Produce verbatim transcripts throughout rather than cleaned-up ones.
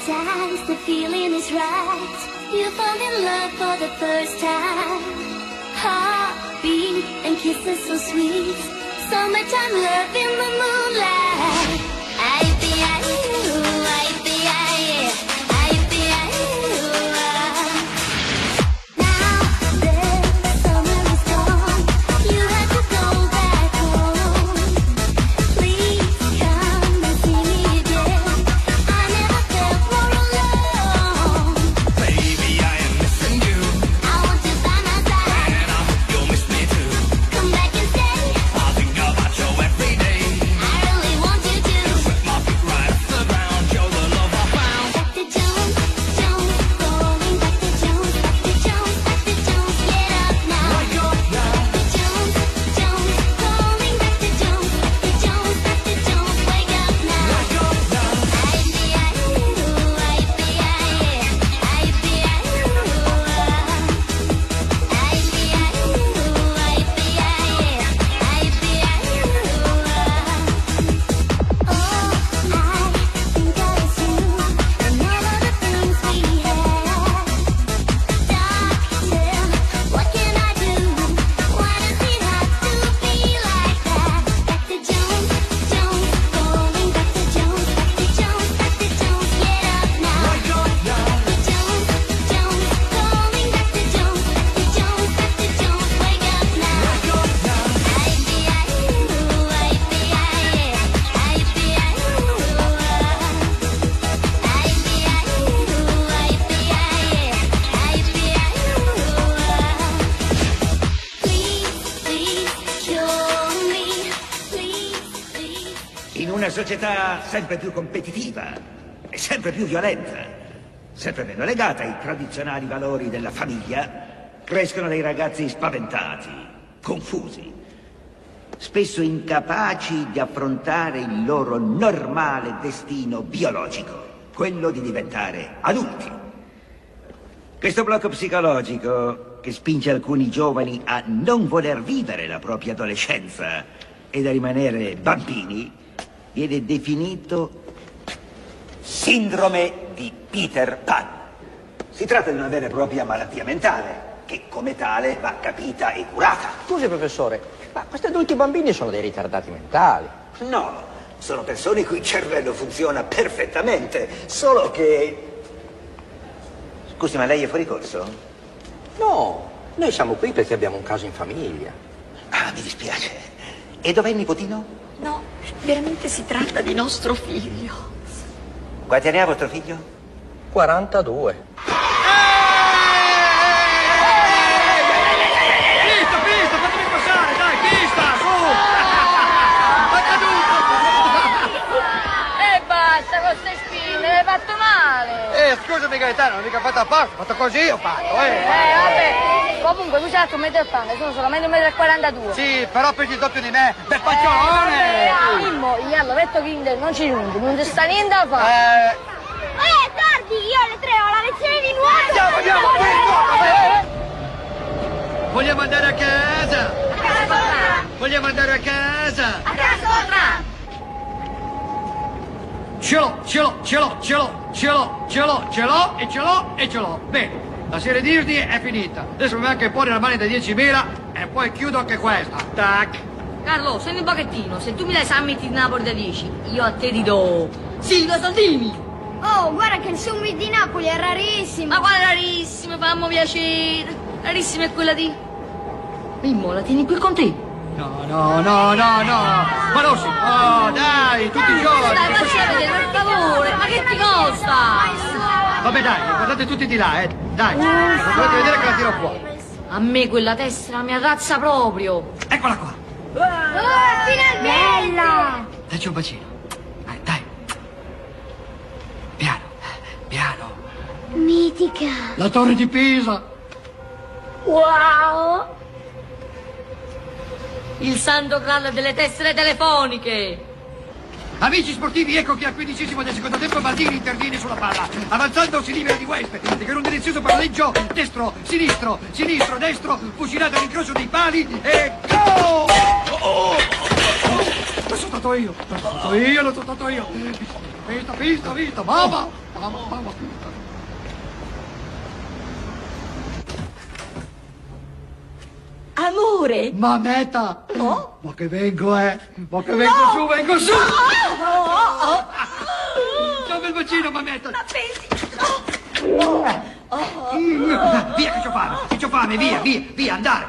hypnotized, the feeling is right. You fall in love for the first time. Heartbeat and kisses so sweet. Summertime love in the moonlight. I be I you, I be I, I be I you. Now the summer is gone. You have to go back home. Please come and see me again. I never felt more alone. Baby, I am missing you. I want you by my side. And I hope you'll miss me too. Come back and stay. I think about you every day. I really want you to. Set my feet right off the ground. You're the love I found. Back to Jones, Jones, going back to Jones, back to Jones, back to Jones, get up now. Wake up now. Back to Jones, Jones, going back to Jones, back to Jones, back to Jones, wake up now. Wake up now. I be I you, I be I, I be I you. I be I you, I be I, I be I you. Oh, I think I was you, and all of the things we had. Doctor, what can I do? Why does it have to be like that? Back to Jones, Jones, going back to Jones, back to Jones, back to Jones, get up now. Wake up now. Back to Jones, Jones, going back to Jones, back to Jones, back to Jones, wake up now. Wake up now. I be I you, I be I, I be I you. I be I you, I be I, I be I you. Please, please, cure me. Please, please. In una società sempre più competitiva e sempre più violenta, sempre meno legata ai tradizionali valori della famiglia, crescono dei ragazzi spaventati, confusi, spesso incapaci di affrontare il loro normale destino biologico, quello di diventare adulti. Questo blocco psicologico che spinge alcuni giovani a non voler vivere la propria adolescenza ed a rimanere bambini viene definito sindrome di Peter Pan. Si tratta di una vera e propria malattia mentale che come tale va capita e curata. Scusi professore, ma questi adulti bambini sono dei ritardati mentali. No, sono persone il cui cervello funziona perfettamente, solo che... Scusi, ma lei è fuori corso? No, noi siamo qui perché abbiamo un caso in famiglia. Ah, mi dispiace. E dov'è il nipotino? No, veramente si tratta di nostro figlio. Quanti anni ha vostro figlio? quarantadue. Pista, pista, fatemi passare, dai, pista, su! È caduto! E basta con ste spine, l'hai fatto male. Eh, scusami Gaetano, non mica fatto apposta, ho fatto così, ho fatto, eh! Eh, vabbè. Comunque, tu sei alto un metro e ottanta, sono solamente un metro e quarantadue. Sì, però pesi il doppio di me, per pacciolone! Eh, Mimmo, io allora detto che non ci giunto, non ci sta niente da fare. Eh, Eh, tardi, io alle tre ho la lezione di nuoto. andiamo, andiamo, qui, vogliamo andare a casa! A casa sopra. Vogliamo andare a casa! A casa sopra. Ce l'ho, ce l'ho, ce l'ho, ce l'ho, ce l'ho, ce l'ho, ce l'ho e ce l'ho e ce l'ho. Bene, la serie Disney è finita. Adesso mi manca porre la mano da diecimila e poi chiudo anche questa. Tac. Carlo, senti un pochettino, se tu mi dai Summit di Napoli da dieci, io a te ti do... Sì, due soldini! Oh, guarda che il summit di Napoli è rarissimo. Ma quale rarissimo, fammi piacere. Rarissima è quella di... Mimmo, la tieni qui con te? No, no, no, no, no. Ma non si può, dai, tutti i giorni. Dai, faccia vedere, per favore, ma che ti costa? Vabbè, dai, guardate tutti di là, eh. Dai, non volete vedere che la tiro fuori. A me quella testa è la mia razza proprio. Eccola qua. Oh, finalmente. Bella. Dacci un bacino. Dai, dai. Piano, piano. Mitica. La torre di Pisa. Wow. Il santo graal delle tessere telefoniche. Amici sportivi, ecco che al quindicesimo del secondo tempo Maldini interviene sulla palla. Avanzando si libera di West, che con un delizioso palleggio destro, sinistro, sinistro, destro, fucilata all'incrocio dei pali e... Gol! Oh, oh, oh, oh. Lo sono stato io, lo sono stato io, lo sono stato io. Vista, vista, vista, mamma, mamma, mamma. Amore! Mameta! Oh? Ma che vengo, eh! Ma che vengo No! su, vengo su! Oh, oh, oh. Dove il bacino, mameta? Ma pensi... Oh, oh. Via che c'ho fame, che c'ho fame, via, via, via, andare!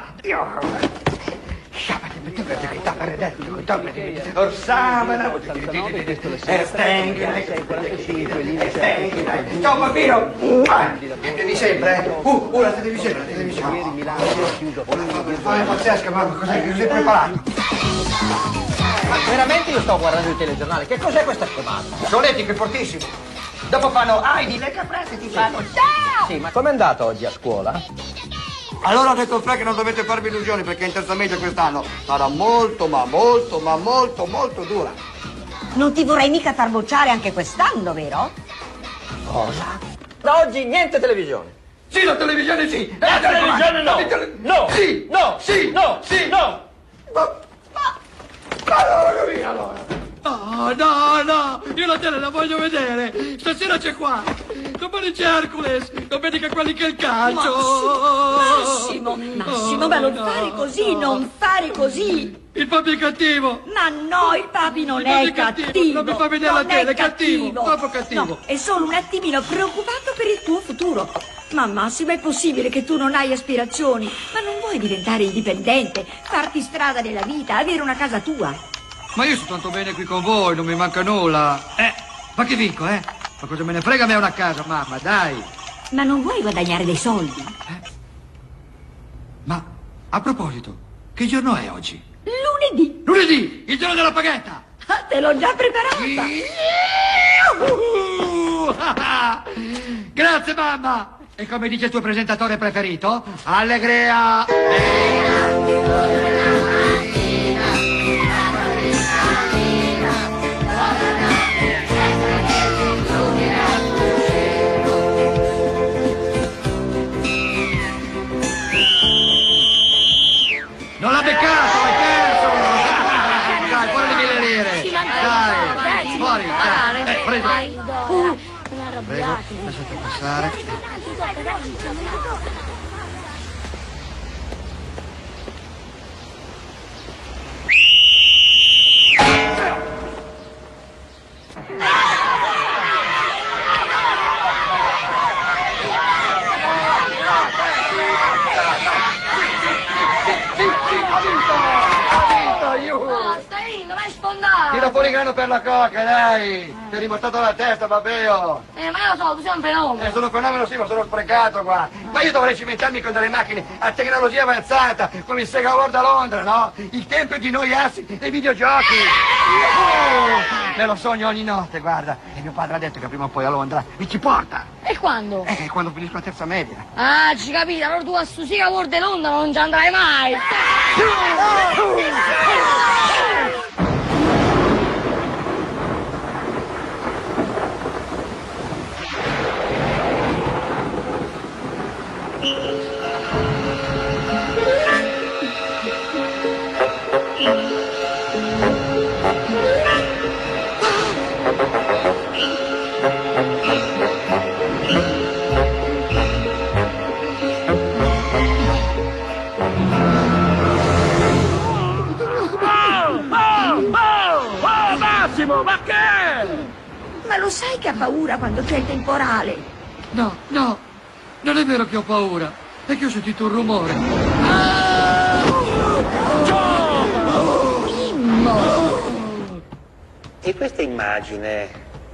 Ciao bambino! Devi sempre, eh? Uh, uh, la televisione, la televisione. Una fame pazzesca, mamma, cos'è? Che sei preparato? Ma veramente io sto guardando il telegiornale, che cos'è questa schermata? Solletico e fortissimo. Dopo fanno, ah, di lei caprese ti fanno, ciao! Sì, ma com'è andato oggi a scuola? Allora ha detto il Fre che non dovete farvi illusioni perché in terza media quest'anno sarà molto, ma molto, ma molto, molto dura. Non ti vorrei mica far bocciare anche quest'anno, vero? Cosa? Da oggi niente televisione. Sì, la televisione sì! La televisione no! No! Sì! No! Sì! No! Sì! No! Ma... Ma allora, via, allora! No, no, no! Io la tele la voglio vedere! Stasera c'è qua! Domani c'è Hercules! Domenica quelli che il calcio! Massimo, Massimo, ma non no, fare così, no. non fare così! Il papi è cattivo! Ma no, il papi non Il papi è è cattivo, cattivo! non mi fa vedere la non tele, è è cattivo, proprio cattivo. No, è solo un attimino preoccupato per il tuo futuro. Ma Massimo, è possibile che tu non hai aspirazioni? Ma non vuoi diventare indipendente, farti strada nella vita, avere una casa tua? Ma io sto tanto bene qui con voi, non mi manca nulla. Eh, ma che vinco, eh? Ma cosa me ne frega a me una casa, mamma, dai. Ma non vuoi guadagnare dei soldi? Eh? Ma, a proposito, che giorno è oggi? Lunedì! Lunedì, il giorno della paghetta! Ah, te l'ho già preparata! Grazie, mamma! E come dice il tuo presentatore preferito? Allegria! Non l'ha beccato, hai perso! Dai, fuori le mille lire! Dai, fuori, dai! Eh, preso! Prego, lasciate passare. Tira fuori il grano per la coca, dai! Ti hai rimontato la testa, Babeo! Eh, ma io so, tu sei un fenomeno! Eh, sono un fenomeno sì, ma sono sprecato qua! Ma io dovrei cimentarmi con delle macchine a tecnologia avanzata, come il Sega World a Londra, no? Il tempo di noi assi dei videogiochi! Oh, me lo sogno ogni notte, guarda! E mio padre ha detto che prima o poi a Londra mi ci porta! E quando? Eh, quando finisco la terza media! Ah, ci capite, allora tu a sto Sega World di Londra non ci andrai mai! Ma che? Ma lo sai che ha paura quando c'è il temporale? No, no, non è vero che ho paura, è che ho sentito un rumore. Mimmo! E questa immagine,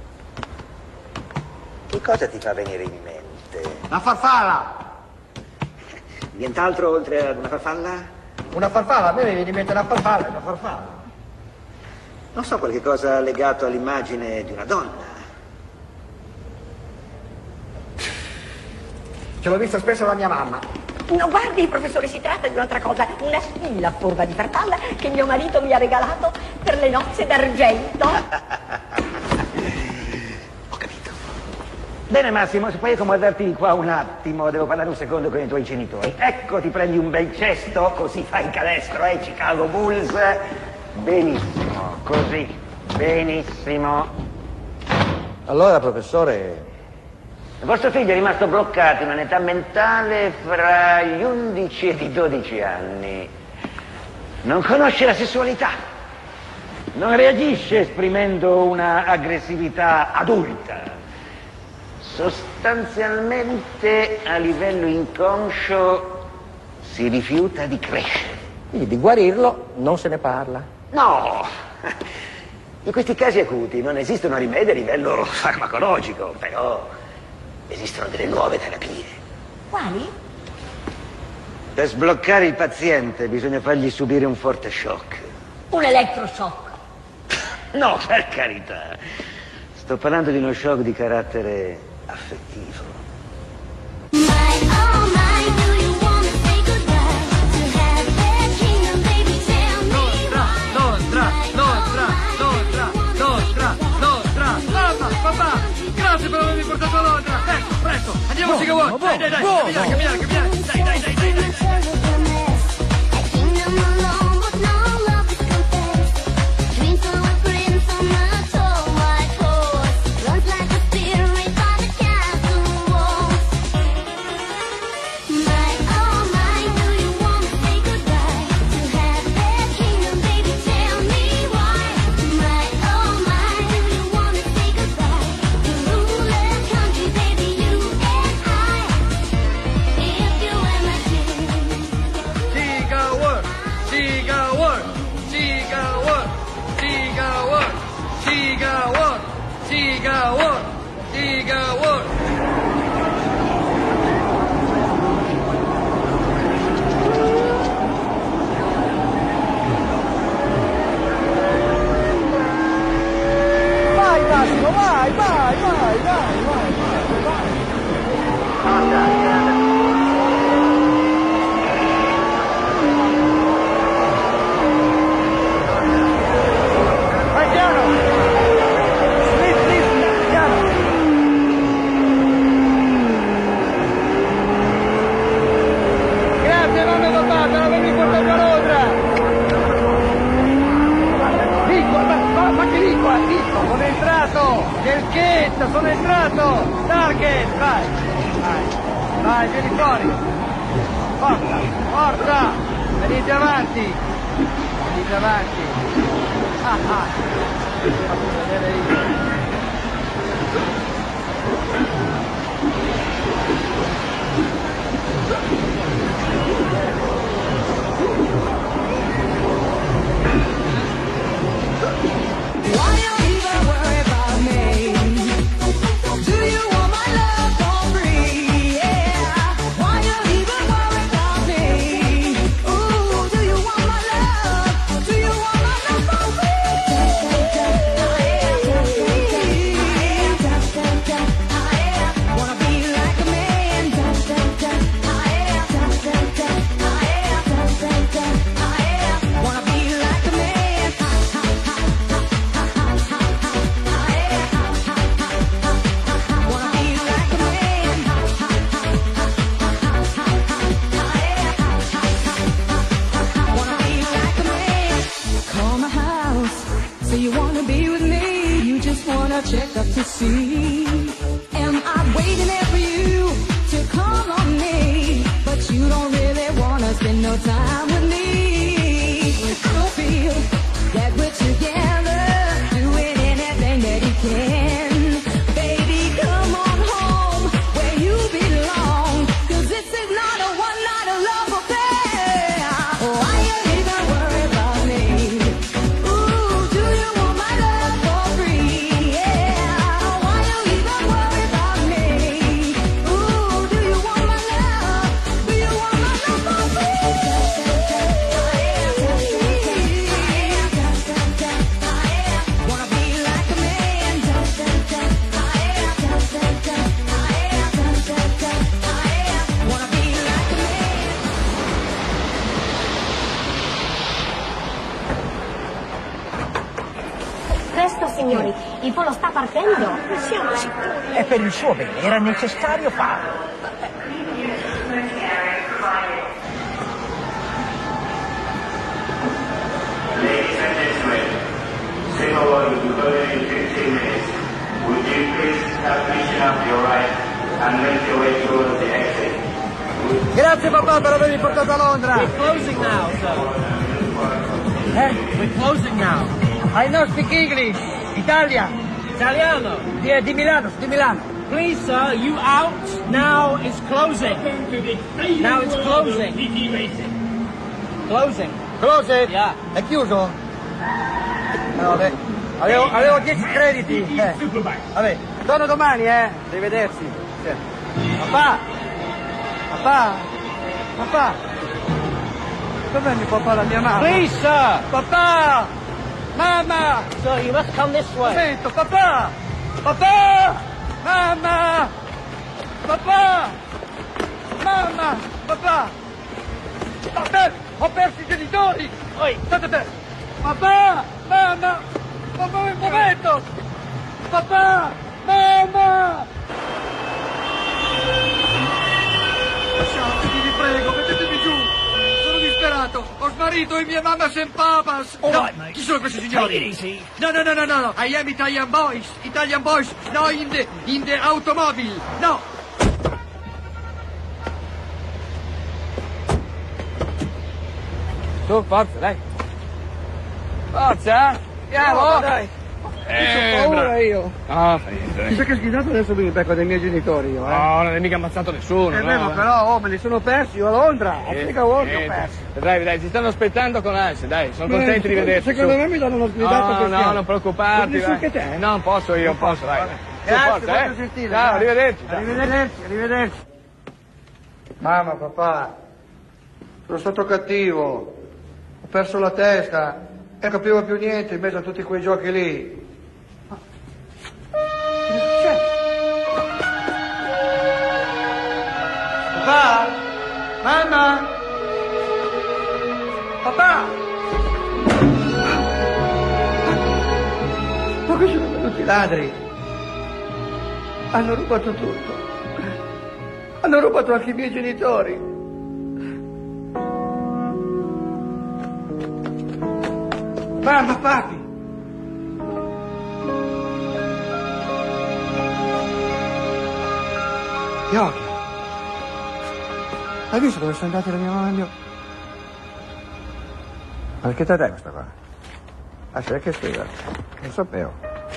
che cosa ti fa venire in mente? La farfalla! Nient'altro oltre ad una farfalla? Una farfalla, a me mi viene in mente una farfalla, una farfalla. Non so, qualche cosa legato all'immagine di una donna. Ce l'ho vista spesso la mia mamma. No, guardi, professore, si tratta di un'altra cosa. Una spilla a forma di farfalla che mio marito mi ha regalato per le nozze d'argento. Ho capito. Bene Massimo, se puoi accomodarti qua un attimo, devo parlare un secondo con i tuoi genitori. Ecco, ti prendi un bel cesto, così fai canestro, eh, Chicago Bulls. Benissimo. Così, benissimo. Allora, professore... Vostro figlio è rimasto bloccato in un'età mentale fra gli undici e i dodici anni. Non conosce la sessualità. Non reagisce esprimendo una aggressività adulta. Sostanzialmente, a livello inconscio, si rifiuta di crescere. Quindi di guarirlo non se ne parla. No! In questi casi acuti non esistono rimedi a livello farmacologico, però esistono delle nuove terapie. Quali? Per sbloccare il paziente bisogna fargli subire un forte shock. Un elettroshock. No, per carità. Sto parlando di uno shock di carattere affettivo. My, oh my, do you wanna say goodbye to have that kingdom, baby? Tell me why. Nostra, nostra, nostra, nostra, nostra. Mamma, papà, grazie per avermi portato a Londra. Ecco, presto, andiamoci che vuoi. Dai, dai, dai, camminare, camminare, camminare. Dai, dai, dai, dai, dai. A kingdom alone with no love is confessed. Dreams of a prince on a tall white horse, runs like a spirit by the castle walls. My, oh my, do you wanna say goodbye to have that kingdom, baby? Tell me why. My, oh my, do you wanna say goodbye to rule a country, baby? You and I. If you were my king. Chica work, chica work, chica work, chica work, chica work, chica work, chica work. Vai Massimo, vai, vai, vai, vai, vai, vai. Vai piano! Slip, slip, piano! Grazie mamma e papà per avermi portato a Londra! Ricco, ma, ma, ma che ricco, è ricco! Sono entrato! Cerchetta, sono entrato! Target, vai! Vai, vai, vieni fuori! Forza, forza! Venite avanti! Venite avanti! Ah ah! Faccio vedere io! Why you even worry about me? Do you want my love for free? Yeah. Why you even worry about me? Ooh, do you want my love? Do you want my love for free? Wanna be like a man. Wanna be like a man. Wanna be like a man. Wanna be like a man. Call my house. So you wanna be with me? You just wanna check up to see. Am I waiting there for you to call on me? But you don't really wanna spend no time with me. I don't feel that we're together, doing anything that you can. Baby, come on home where you belong, 'cause this is not a one-night love affair. Why you even worry about me? Ooh, do you want my love for free? Yeah. Why you even worry about me? Ooh, do you want my love? Do you want my love for free? Wanna be like a man. Wanna be like a man. Presto, signori, il volo sta partendo. Siamo sicuri. E per il suo bene era necessario farlo. Singapore to Korea in fifteen minutes. Would you please start reaching up your right and make your way towards the exit? Grazie papà per avermi portato a Londra. We're closing now, sir. Eh? We're closing now. I know speak English. Italia. Italiano. Di, di Milano, di Milano. Please, sir, you out. Now it's closing. Now it's closing. Closing. Close? Yeah. È chiuso? No, beh, avevo, avevo dieci crediti. Eh. Vabbè, torno domani, eh. Arrivederci. Sì. Papà! Papà! Papà! Dov'è mio papà, la mia mamma? Please, sir. Papà! Mamma! Sir, you must come this way. Sento, papà! Papà! Mamma! Papà! Mamma! Papà! Papà! Ho perso i genitori! Oi. State te! Papà! Mamma! Papà, un momento! Papà! Mamma! Lasciatemi, vi prego, mettetemi giù! Sono disperato! Ho smarrito e mia mamma Saint Papas! All No, right, mate. chi sono questi Take signori? it easy. No, no, no, no, no, no! I am Italian boys! Italian boys! No, in the, in the automobile! No! Tu, forza, dai. Forza! Andiamo! No, dai! Eh, ho paura bravo. io! No, fai niente, Mi dai. sa che schizato adesso mi becco dei miei genitori io, eh! No, non hai mica ammazzato nessuno, Eh no, beh, ma dai. però, oh, me li sono persi io a Londra! A Eh, Figa World li ho eh, persi! Dai, dai, ti stanno aspettando con ansia, dai, sono Eh, contenti di vederti. secondo su. me mi danno uno sgridato No, per no, fianco. non preoccuparti, Nessuno dai. che te? Eh, no, non posso io, non posso, dai. dai. Su, Grazie, forza, molto eh. gentile. Ciao, grazie. arrivederci. ciao. Arrivederci, arrivederci. Mamma, papà, sono stato cattivo. Ho perso la testa. E non capivo più niente in mezzo a tutti quei giochi lì. Ma cosa succede? Papà? Mamma? Papà? Ma qui sono venuti i ladri. Hanno rubato tutto. Hanno rubato anche i miei genitori. Mamma, papi! Gli occhi. Hai visto dove sono andati la mia mamma e il mio... Ma che tè è questa qua? Ah, sai che sfiga? Non sapevo.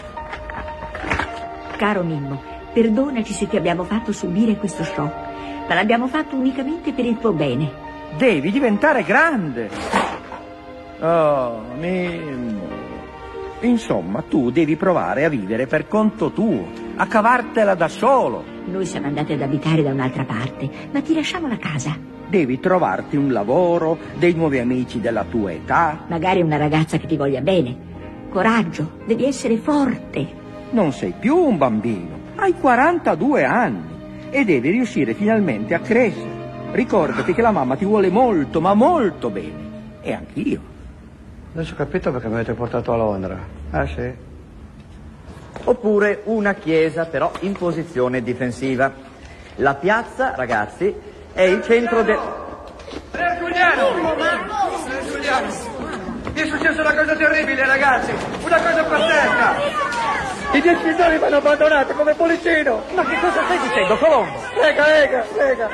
Caro Mimmo, perdonaci se ti abbiamo fatto subire questo shock, ma l'abbiamo fatto unicamente per il tuo bene. Devi diventare grande. Oh, Mimmo. Insomma, tu devi provare a vivere per conto tuo, a cavartela da solo. Noi siamo andati ad abitare da un'altra parte, ma ti lasciamo la casa. Devi trovarti un lavoro, dei nuovi amici della tua età. Magari una ragazza che ti voglia bene. Coraggio, devi essere forte. Non sei più un bambino, hai quarantadue anni e devi riuscire finalmente a crescere. Ricordati che la mamma ti vuole molto, ma molto bene. E anch'io. Adesso ho capito perché mi avete portato a Londra. Ah, sì? Oppure una chiesa, però in posizione difensiva. La piazza, ragazzi, è il centro del... Eh, Giuliano! Eh, Giuliano! Mi è successa una cosa terribile, ragazzi! Una cosa pazzesca! I miei genitori mi hanno abbandonato come policino! Ma che cosa stai dicendo, Colombo? Lega, lega, lega!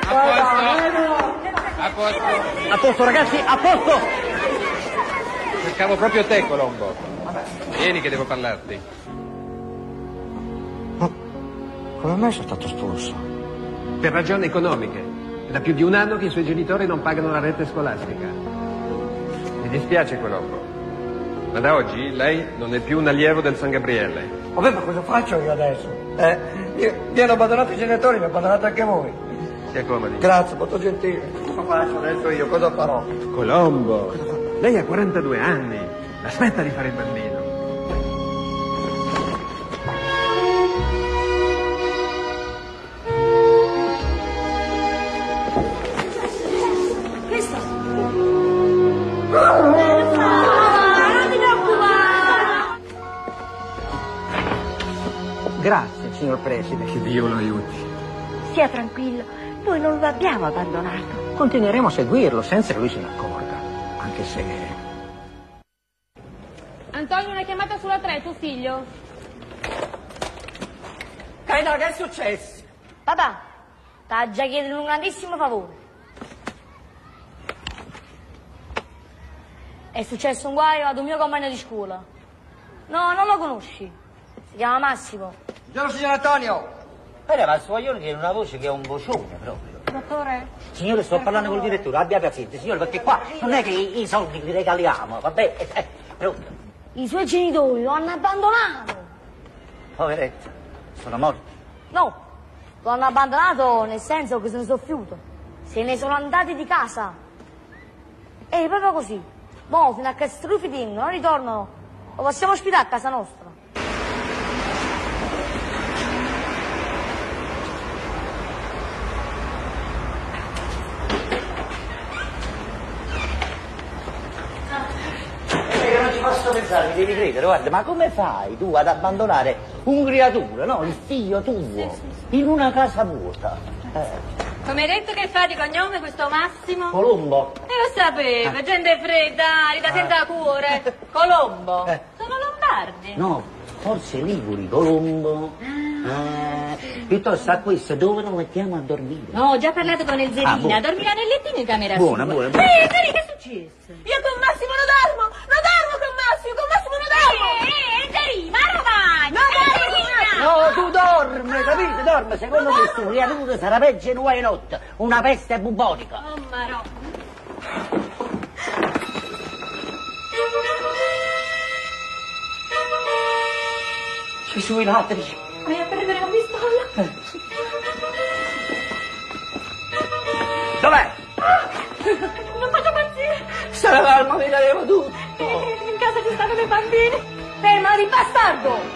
A posto. A posto, ragazzi, a posto! Cercavo proprio te, Colombo. Vieni che devo parlarti. Ma come mai sono stato espulso? Per ragioni economiche. È da più di un anno che i suoi genitori non pagano la rete scolastica. Mi dispiace, Colombo. Ma da oggi lei non è più un allievo del San Gabriele. Vabbè, ma cosa faccio io adesso? Eh? Io, mi hanno abbandonato i genitori, mi abbandonate anche voi. Si accomodi. Grazie, molto gentile. Cosa faccio adesso io? Cosa farò? Colombo, lei ha quarantadue anni. Aspetta di fare il bambino. Questo. Grazie, signor Preside. Che Dio lo aiuti. Sia tranquillo, noi non lo abbiamo abbandonato. Continueremo a seguirlo senza che lui se ne accorga. Anche se... Antonio, una chiamata sulla tre, tuo figlio. Carità, che è successo? Papà, t'ha già chiesto un grandissimo favore. È successo un guaio ad un mio compagno di scuola. No, non lo conosci. Si chiama Massimo. Buongiorno, signor Antonio. Bene, ma il suo coglione tiene una voce che è un vocione proprio. Dottore? Signore, sto parlando col direttore, abbia pazienza, signore, perché qua non è che i, i soldi li regaliamo, vabbè? Eh, eh, pronto? I suoi genitori lo hanno abbandonato. Poveretto, sono morti. No, lo hanno abbandonato nel senso che se ne sono fiuto. Se ne sono andati di casa. E proprio così. Mo, fino a che strufi non ritornano, lo possiamo ospitare a casa nostra. Io non ci posso pensare, mi devi credere, guarda, ma come fai tu ad abbandonare un creatura, no? Il figlio tuo, sì, sì, sì. In una casa vuota? Eh. Come hai detto che fa di cognome questo Massimo? Colombo. E lo sapevo, Ah. gente fredda, arida senza cuore. Colombo. Eh. Sono lombardi. No, forse Liguri, Colombo. Ah. Eh, piuttosto a questo dove lo mettiamo a dormire? No, ho già parlato con il Zerina, Ah, buono. dormirà nel lettino in camera Buona, sua. buona, buona. Ehi, Zeri, che è successo? Io con Massimo non dormo, non dormo con Massimo, con Massimo non dormo. Ehi, ehi, Zeri, ma non vai, non No, tu dormi, capito? Dormi, secondo me sto creatura sarà peggio in una notte, una peste bubonica. Oh, marò. Ci sono i ladri. Vai a prendere la pistola. Dov'è? Non faccio impazzire. Sarà l'alma, mi daremo tutto. In casa ci stanno dei bambini. Fermati, bastardo!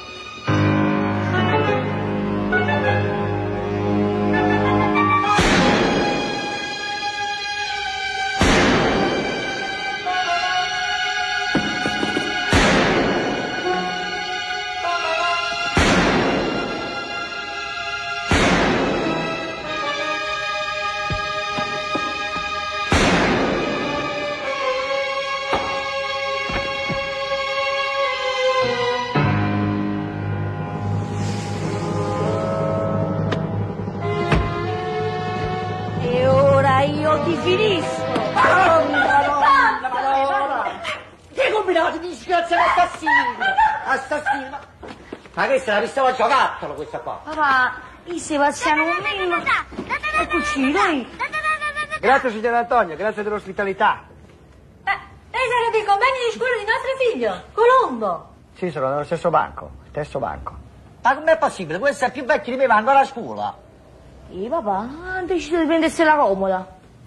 E ora io ti finisco! Madonna, Madonna! Che combinati di disgraziati assassini! Assassini! Ma, ma questa è la pistola a giocattolo, questa qua! Papà, io se facciamo un minimo... Eccoci, noi! Grazie, signor Antonio, grazie dell'ospitalità. Lei sarebbe il compagno di scuola di nostro figlio, Colombo! Sì, sono nello stesso banco, stesso banco. Ma com'è possibile? Questo è più vecchio di me, va ancora a scuola. E papà ha deciso di prendersela comoda.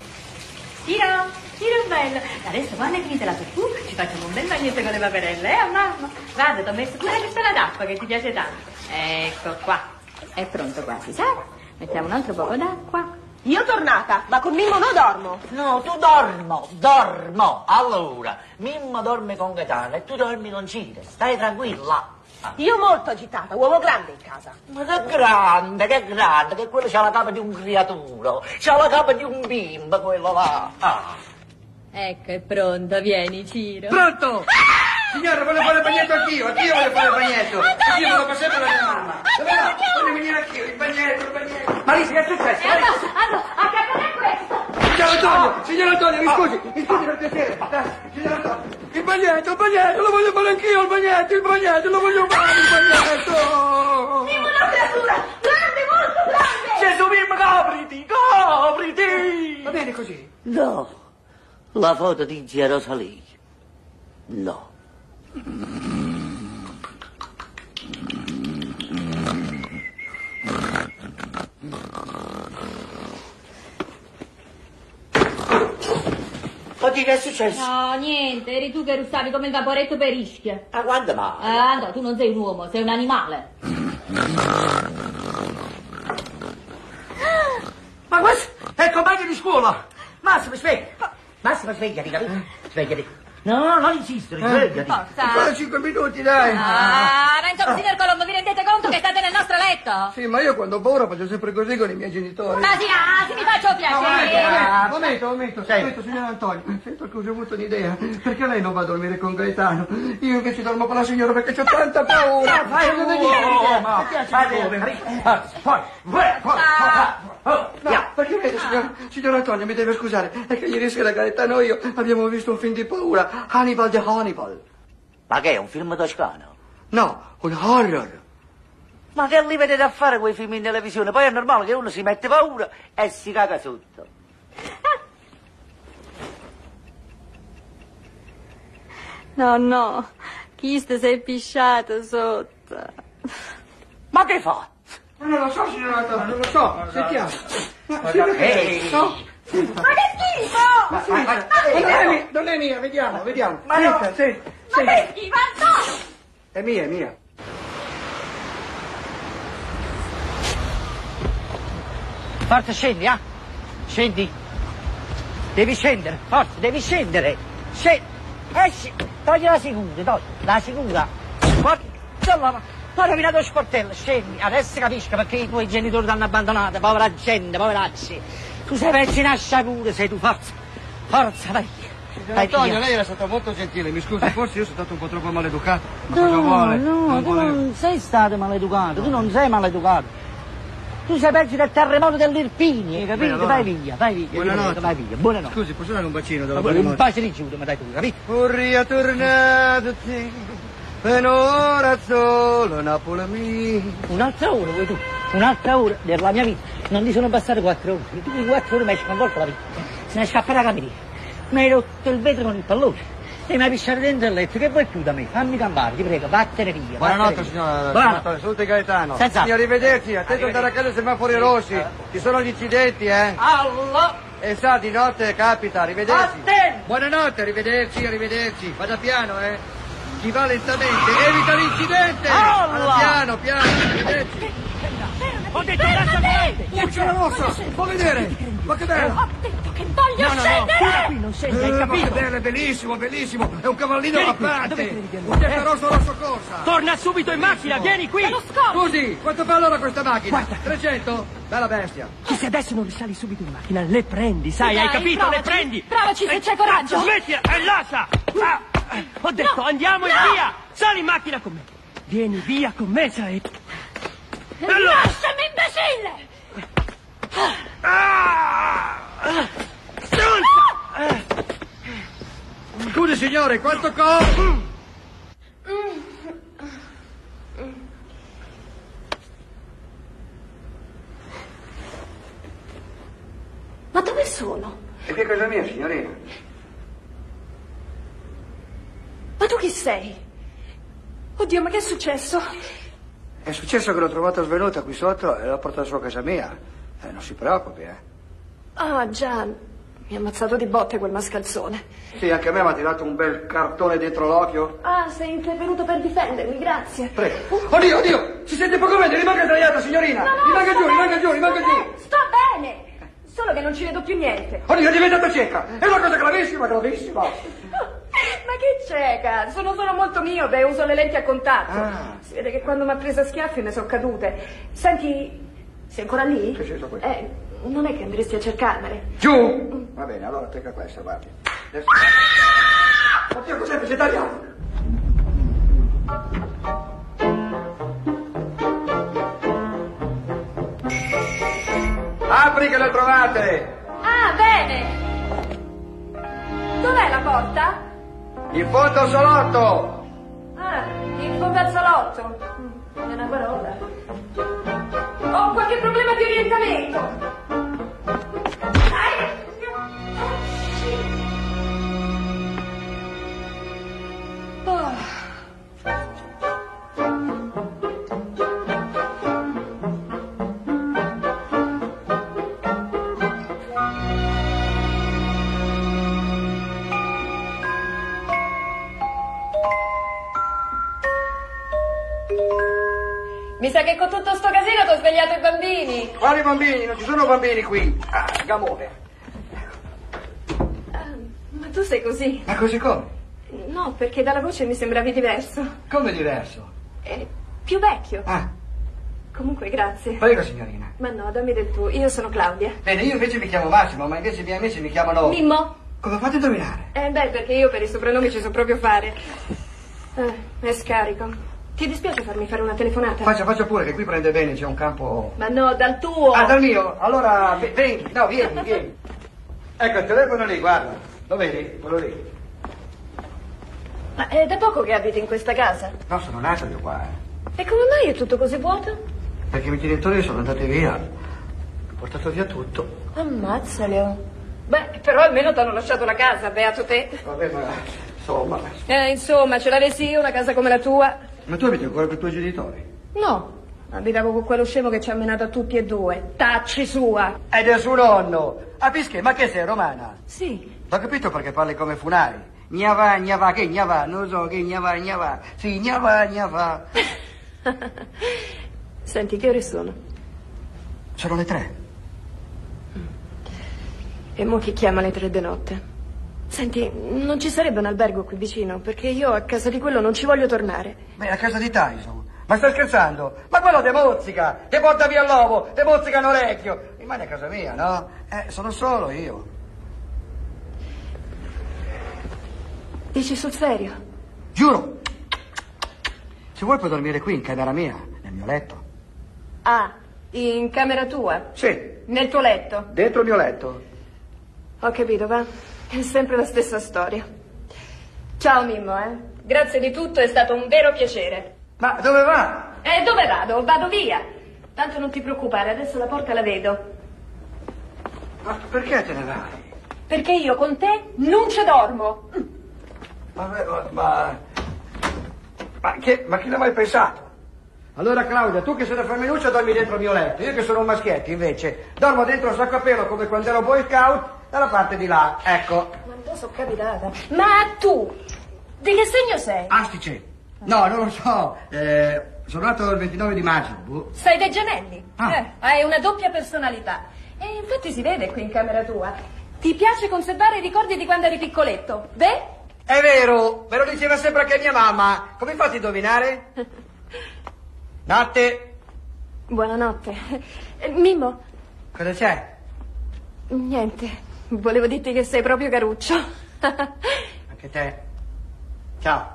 Ciro, Ciro bello. Adesso quando è finita la tua ci facciamo un bel bagnetto con le paperelle, eh mamma? Guarda, ti ho messo pure la pistola d'acqua che ti piace tanto. Ecco qua. È pronto quasi, sai? Mettiamo un altro poco d'acqua. Io tornata, ma con Mimmo non dormo. No, tu dormo, dormo. Allora, Mimmo dorme con Gaetano e tu dormi con Cire. Stai tranquilla. Io molto agitata, uomo grande in casa. Ma che grande, che grande, che quello c'ha la capa di un creaturo. C'ha la capa di un bimbo, quello là. Ah. Ecco, è pronto, vieni, Ciro. Pronto? Signora, voglio fare il bagnetto anch'io, anch'io voglio fare il bagnetto. Io me lo faccio sempre la mia mamma. Dove va? Voglio venire anch'io, il bagnetto, il bagnetto. Marisa, che è successo? Ando, ando, a capire questo. Signor Antonio, signor Antonio, mi scusi, mi scusi per piacere. Signor Antonio, il bagnetto, il bagnetto, lo voglio fare anch'io, il bagnetto, il bagnetto, lo voglio fare, il bagnetto. Mimmo, una creatura, grande, molto grande. Gesù Mimmo, copriti, copriti. Va bene così? No, la foto di zia Rosalia. No. Oddio, che è successo? No, niente, eri tu che russavi come il vaporetto per Ischia. Ma quando mai? Eh, Andò, tu non sei un uomo, sei un animale. Ma questo è il compagno di scuola! Massimo, sveglia! Massimo, svegliati, capito? Svegliati. No, non insistere, svegliati. Forza. Ancora cinque minuti, dai. Ah, ma insomma, signor Colombo, vi rendete conto che state nel nostro letto? letto? Sì, ma io quando ho paura faccio sempre così con i miei genitori. Ma sì, ah, se mi faccio piacere. Ah, momento, momento, momento, signor Antonio. Sento che ho avuto un'idea. Perché lei non va a dormire con Gaetano? Io invece dormo con la signora perché ho tanta paura. Ma fai un uomo, ma No, perché vede, signor, signor Antonio, mi deve scusare, è che ieri sera Gaetano e io abbiamo visto un film di paura, Hannibal the Hannibal. Ma che è, un film toscano? No, un horror. Ma che li vedete a fare quei film in televisione? Poi è normale che uno si mette paura e si caga sotto. No, no, chi te sei pisciato sotto? Ma che fa? Ma non lo so, signor Antonio, non lo so. Sentiamo. Ma, sì, Ehi. no? Ma che schifo! Ma, ma, ma, ma, non, è mia, non è mia, vediamo, vediamo. Ma no. Senta, sì, Ma sì. che schifo, no! È mia, è mia. Forza, scendi, ah? Scendi. Devi scendere, forza, devi scendere. Scendi. Esci. Togli la sicura, togli. La sicura. Porta, hai rovinato lo sportello, scendi. Adesso capisco perché i tuoi genitori ti hanno abbandonato. Povera gente, poveracci. Tu sei verso in asciature, sei tu, forza. Forza, vai. Signor Antonio, lei era stata molto gentile, mi scusi, forse io sono stato un po' troppo maleducato. Ma No, cosa vuole? no, non tu vuole... non sei stato maleducato, tu non sei maleducato. Tu sei peggio del terremoto dell'Irpini, hai capito? Bene, allora. Vai via, vai via. Buonanotte. Prego, vai via, buonanotte. Scusi, posso dare un bacino dalla Ma un buonanotte? bacio di giudo, ma dai tu, capito? Vorrei tornato te, per ora solo Napoli mia. Un'altra ora vuoi tu? Un'altra ora della mia vita. Non ti sono passate quattro ore. Tu in quattro ore mi hai sconvolto la vita. Se ne è scappata la cameriera. Mi hai rotto il vetro con il pallone. E mi hai pisciato dentro il letto. Che vuoi più da me? Fammi campare, ti prego, vattene via. Buonanotte, vattene signora. via. signor Buonanotte. Antonio. Saluti Gaetano. Senza- Sì, arrivederci. Attento ad andare a casa ai semafori rossi. Ci sono gli incidenti, eh. Allah! E sa, di notte capita. Arrivederci. Attento! Buonanotte, arrivederci, arrivederci. Vada piano, eh. Chi va lentamente evita l'incidente. Allah! Vada piano, piano, arrivederci. Ho detto lascia fuori! C'è la mossa, fa vedere. Ma che bello. Ho detto che voglio No, no, no, scendere! fino qui non scendi, hai Eh, ma capito? che bello, è bellissimo, bellissimo. È un cavallino Vieni qui, a rampante. dove credi di andare? Un testarosso rosso corsa. Torna subito in macchina, vieni qui! Lo scopo! Scusi, quanto fa allora questa macchina? Guarda. trecento? Bella bestia. Che se adesso non risali subito in macchina, le prendi, sai, Dai, hai capito? provaci, Le prendi! provaci se Eh, c'hai coraggio. Smettila e lascia! Ah, eh, ho detto, No, andiamo e no. via! Sali in macchina con me! Vieni via con me, sai! Allora. Lasciami, imbecille! Ah! Ah! Stronza! Scusi signore, quanto costa? Ma dove sono? E che cosa mia, signorina? Ma tu chi sei? Oddio, ma che è successo? È successo che l'ho trovata svenuta qui sotto e l'ho portata su a casa mia. Eh, non si preoccupi, eh. Ah, già, mi ha ammazzato di botte quel mascalzone. Sì, anche a me mi ha tirato un bel cartone dentro l'occhio. Ah, sei intervenuto per difendermi, grazie. Prego. Oddio, oddio! Si sente poco meglio, rimanga sdraiata, signorina! No, no, rimanga sto giù, bene, rimanga giù, rimanga sto giù! bene, sto bene! Solo che non ci vedo più niente. Oddio, è diventata cieca! È una cosa gravissima, gravissima! Ma che cieca? Sono solo molto miope e uso le lenti a contatto. Ah. Si vede che quando mi ha preso a schiaffi ne sono cadute. Senti, sei ancora lì? Sì, sì, sono qui. Eh, non è che andresti a cercarmele? Giù! Va bene, allora tenga questa, guardi. Adesso... Oddio, cos'è vegetariano? Apri che le trovate! Ah, bene! Dov'è la porta? In fondo al salotto! Ah, in fondo al salotto. Mm, è una parola. Ho qualche problema di orientamento. Oh. Mi sa che con tutto sto casino ti ho svegliato i bambini. Quali bambini? Non ci sono bambini qui. Ah, gamone. Ah, ma tu sei così? Ma così come? No, perché dalla voce mi sembravi diverso. Come diverso? Eh, più vecchio. Ah, Comunque, grazie. Prego, signorina. Ma no, dammi del tu. Io sono Claudia. Bene, io invece mi chiamo Massimo, ma invece i miei amici mi chiamano... Mimmo. Come fate a indovinare? Eh, beh, perché io per i soprannomi ci so proprio fare. Eh, è scarico. Ti dispiace farmi fare una telefonata? Faccia, faccia pure, che qui prende bene, c'è un campo... Ma no, dal tuo. Ah, dal mio? Allora, v- vieni, no, vieni, vieni. Ecco, il telefono lì, guarda. Lo vedi? Quello lì. Ma è da poco che abiti in questa casa? No, sono nato io qua, eh. E come mai è tutto così vuoto? Perché i miei genitori sono andati via. Ho portato via tutto. Ammazzali. oh. Beh, però almeno ti hanno lasciato la casa, beato te. Vabbè, ma insomma... Eh, insomma, ce l'avessi io una casa come la tua? Ma tu abiti ancora con i tuoi genitori? No, abitavo con quello scemo che ci ha menato a tutti e due. Tacci sua. Ed è suo nonno. Ah, Pische, ma che sei, romana? Sì. Ho capito perché parli come Funari. Gnava, gnava, che gnava? Non so che gnava, gnava. Sì, gnava, gnava. Senti, che ore sono? Sono le tre. E mo chi chiama alle tre di notte? Senti, non ci sarebbe un albergo qui vicino, perché io a casa di quello non ci voglio tornare. Beh, a casa di Tyson. Ma stai scherzando? Ma quello te mozzica, te porta via l'uovo, te mozzica un orecchio. Rimani a casa mia, no? Eh, sono solo io. Dici sul serio? Giuro. Se vuoi puoi dormire qui in camera mia, nel mio letto. Ah, in camera tua? Sì. Nel tuo letto? Dentro il mio letto. Ho capito, va. È sempre la stessa storia. Ciao Mimmo, eh. Grazie di tutto, è stato un vero piacere. Ma dove va? E dove vado? Vado via. Tanto non ti preoccupare, adesso la porta la vedo. Ma perché te ne vai? Perché io con te non ci dormo. Vabbè, ma... Ma, ma, che, ma chi l'ha mai pensato? Allora Claudia, tu che sei una femminuccia dormi dentro il mio letto, io che sono un maschietto invece dormo dentro il sacco a pelo come quando ero Boy Scout dalla parte di là, ecco. Ma non sono capitata. Ma tu, di che segno sei? Astice. No, non lo so, eh, sono nato il ventinove di maggio. Boh. Sei dei gemelli. Ah. Eh, hai una doppia personalità. E infatti si vede qui in camera tua. Ti piace conservare i ricordi di quando eri piccoletto, beh? È vero, me lo diceva sempre anche mia mamma. Come fate a indovinare? Notte. Buonanotte. Eh, Mimmo. Cosa c'è? Niente. Volevo dirti che sei proprio caruccio. Anche te. Ciao.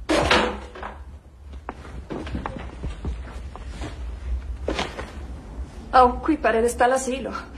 Oh, qui pare che sta l'asilo.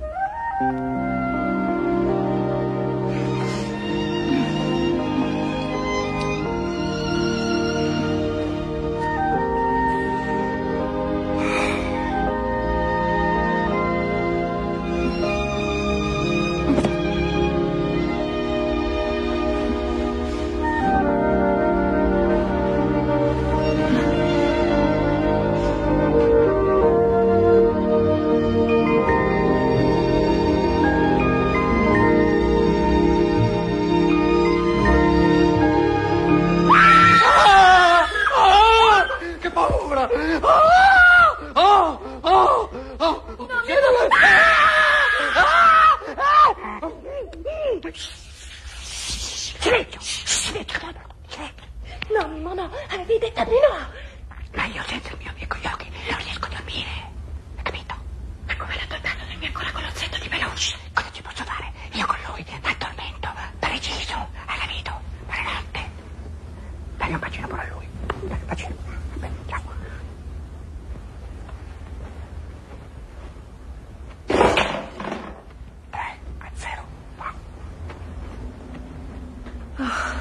No, Mimmo, no, avevi detto di no. Ma io senza il mio amico Yogi non riesco a dormire, hai capito? Ma come l'addormento del mio ancora colozzetto di peluche? Cosa ci posso fare? Io con lui addormento, preciso, hai capito? Buonanotte. Dai un bacino pure a lui. Dai un bacino. Vabbè, ciao. Tre a zero. Va. Oh.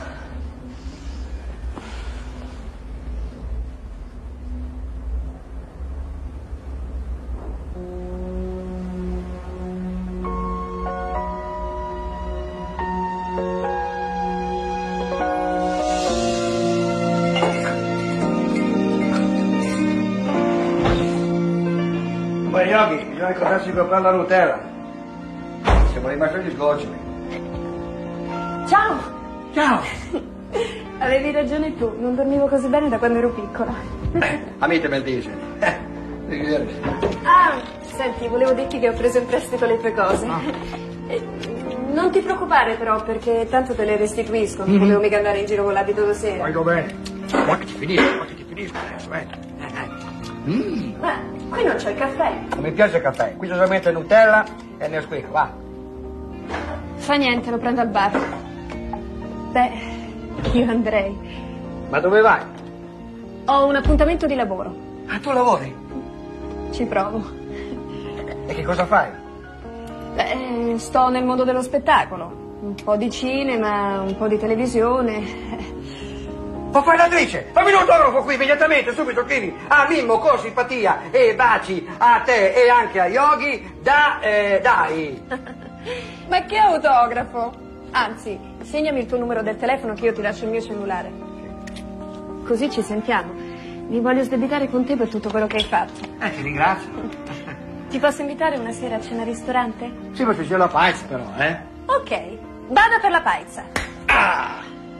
Poi Yogi, bisogna ricordarsi di comprare la Nutella. Siamo rimasti agli sgoccioli. Ciao. Ciao. Avevi ragione tu, non dormivo così bene da quando ero piccola. Amite bel diesel. Eh, arrivederci. Ah, senti, volevo dirti che ho preso in prestito le tue cose. Eh, Non ti preoccupare però, perché tanto te le restituisco. Non Mhm. volevo mica andare in giro con l'abito da sera. Vai bene. Guarda che ti finisco, guarda che ti finisco adesso, eh. Eh, eh. Mm. Ma Qui non c'è il caffè. Non mi piace il caffè, qui c'è solamente Nutella e Nesquik, va. Fa niente, lo prendo al bar. Beh, io andrei. Ma dove vai? Ho un appuntamento di lavoro. Ah, tu lavori? Ci provo. E che cosa fai? Beh, sto nel mondo dello spettacolo. Un po' di cinema, un po' di televisione. Ma fai l'attrice! Fammi un autografo qui immediatamente, subito, scrivi a Mimmo con simpatia e baci a te e anche a Yogi da, eh, dai. Ma che autografo? Anzi, segnami il tuo numero del telefono che io ti lascio il mio cellulare. Così ci sentiamo. Mi voglio sdebitare con te per tutto quello che hai fatto. Eh, ti ringrazio. Ti posso invitare una sera a cena al ristorante? Sì, ma se c'è la pizza però, eh? Ok, vado per la pizza. Ah!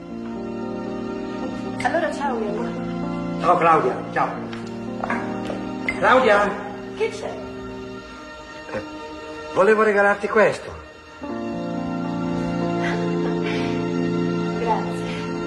Allora ciao, Will. Ciao Claudia, ciao. Claudia, Che c'è? volevo regalarti questo. Grazie.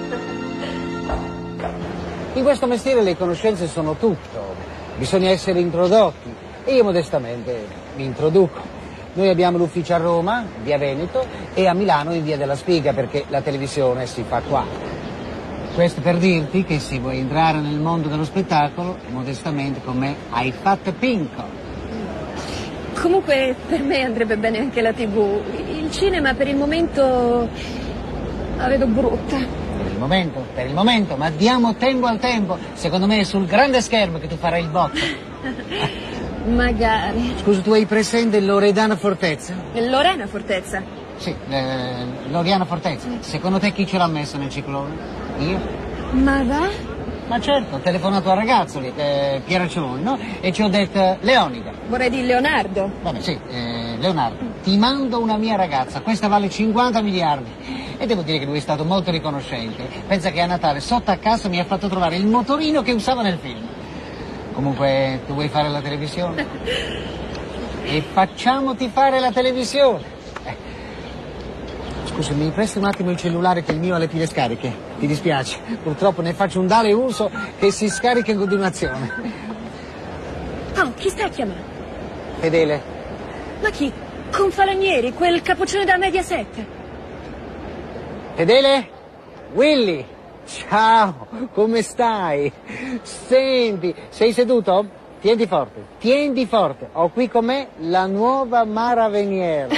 In questo mestiere le conoscenze sono tutto, bisogna essere introdotti e io modestamente mi introduco. Noi abbiamo l'ufficio a Roma, via Veneto, e a Milano in via della Spiga perché la televisione si fa qua. Questo per dirti che se vuoi entrare nel mondo dello spettacolo, modestamente con me hai fatto pinco. Comunque per me andrebbe bene anche la tivù. Il cinema per il momento la vedo brutta. Per il momento, per il momento, ma diamo tempo al tempo. Secondo me è sul grande schermo che tu farai il botto. Magari. Scusa, tu hai presente Loredana Fortezza? Lorena Fortezza. Sì, eh, Loriana Fortezza. Secondo te chi ce l'ha messo nel ciclone? Io? Ma va? Ma certo, ho telefonato al ragazzo lì, eh, Pieraccioni, no? E ci ho detto, Leonida. Vorrei dire Leonardo. Vabbè, sì, eh, Leonardo, ti mando una mia ragazza, questa vale cinquanta miliardi. E devo dire che lui è stato molto riconoscente. Pensa che a Natale, sotto a casa, mi ha fatto trovare il motorino che usava nel film. Comunque, tu vuoi fare la televisione? E facciamoti fare la televisione. Scusa, mi presti un attimo il cellulare che il mio ha le pile scariche? Ti dispiace? Purtroppo ne faccio un tale uso che si scarica in continuazione. Oh, chi sta a chiamare? Fedele. Ma chi? Confalonieri, quel capoccione da Mediaset. Fedele? Willy? Ciao, come stai? Senti, sei seduto? Tieni forte, tieni forte. Ho qui con me la nuova Mara Venier.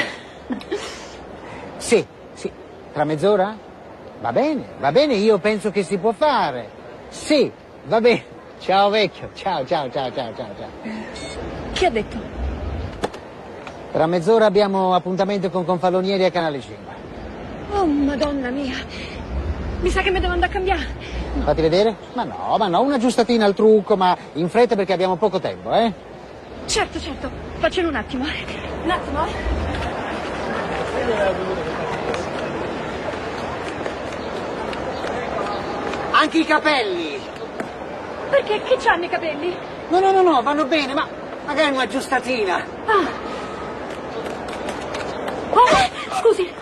Sì. Tra mezz'ora? Va bene, va bene, io penso che si può fare. Sì, va bene. Ciao vecchio, ciao, ciao, ciao, ciao, ciao, ciao. Chi ha detto? Tra mezz'ora abbiamo appuntamento con Confalonieri a Canale cinque. Oh, madonna mia. Mi sa che mi devo andare a cambiare. Fatti vedere? Ma no, ma no, una giustatina al trucco, ma in fretta perché abbiamo poco tempo, eh? Certo, certo, faccelo un attimo. Un attimo, eh. Anche i capelli! Perché? Che c'hanno i capelli? No, no, no, no, vanno bene, ma magari una giustatina. Ah. Oh, scusi.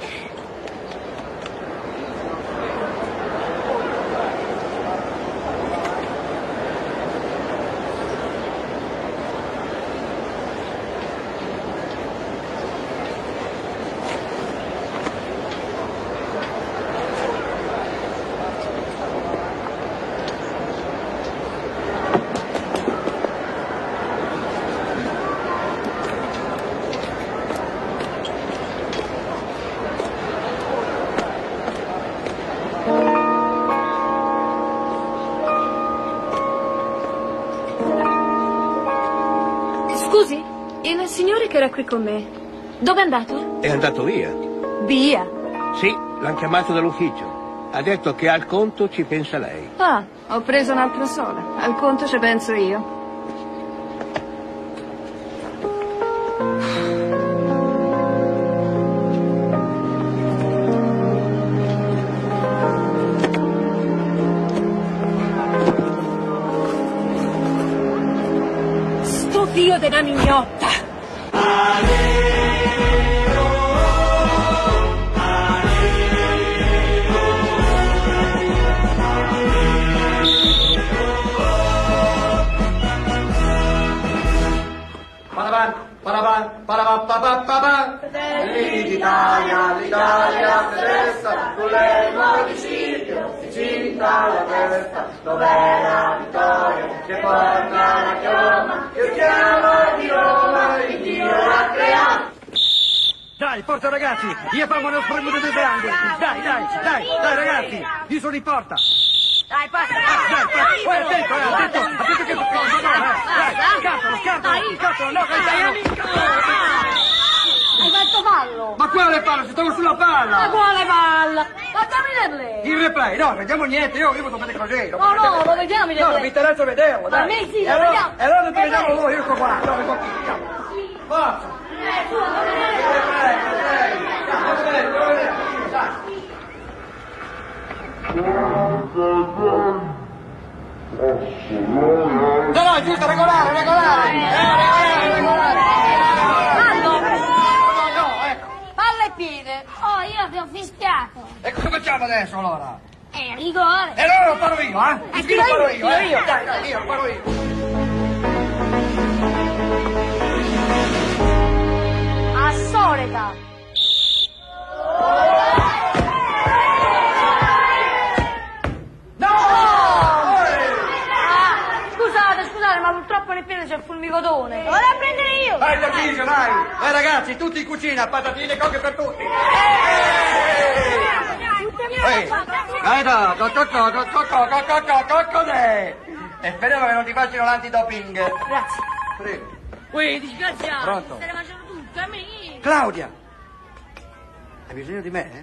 Scusi, il signore che era qui con me, dove è andato? È andato via. Via? Sì, l'hanno chiamato dall'ufficio. Ha detto che al conto ci pensa lei. Ah, ho preso un'altra sola. Al conto ci penso io. Sto Dio della mignotta! paraban, paraban, parabapapapapa. L'Italia, l'Italia tedesca, con le municipio, si cinta la testa, dov'è la vittoria, che porta la chioma, che chiama di Roma, il Dio la crea. Dai, porta ragazzi, io fanno lo spremuto dei triangoli. Dai, dai, dai, dai ragazzi, io sono in porta. Dai, passa, Ah, dai, dai, poi attento, eh, attento, attento che tocca, no, no, eh, dai, scattalo, scattalo, scattalo, no, dai, amico. Hai fatto fallo! Ma quale palla? Si stavo sulla palla! Ma quale palla? Facciamo il replay! Il replay, no, vediamo niente, io, io lo vedo così. No, no, lo vediamo il No, replay! mi interessa vederlo, Ma dai. a me sì, E lo allora- vediamo! E allora ti vediamo Replay. voi, io sto qua, no, mi tocca. Forza! No, no, è giusto, regolare, regolare. Eh, regolare, regolare. Fallo! No, ecco. Palla e piede! Oh, io ti ho fischiato! E cosa facciamo adesso allora? È rigore! E allora lo farò io, eh? Eh, Sì, tiro lo farò io, io, tiro eh? io. Dai, dai, io lo farò io. A solita! Scusate, scusate, ma purtroppo nel piede c'è il fulmicotone. Lo vado a prendere io! Vai, Giorgio, vai. Vai, ragazzi, tutti in cucina, patatine e coche per tutti. Ehi, vai, da, co, co, co, co, co, co, co, co, co, co, cos'è? E speriamo che non ti facciano l'antidoping. Grazie. Prego. Ui, disgraziato! Pronto? Stai facendo tutto, a me! Claudia! Hai bisogno di me, eh?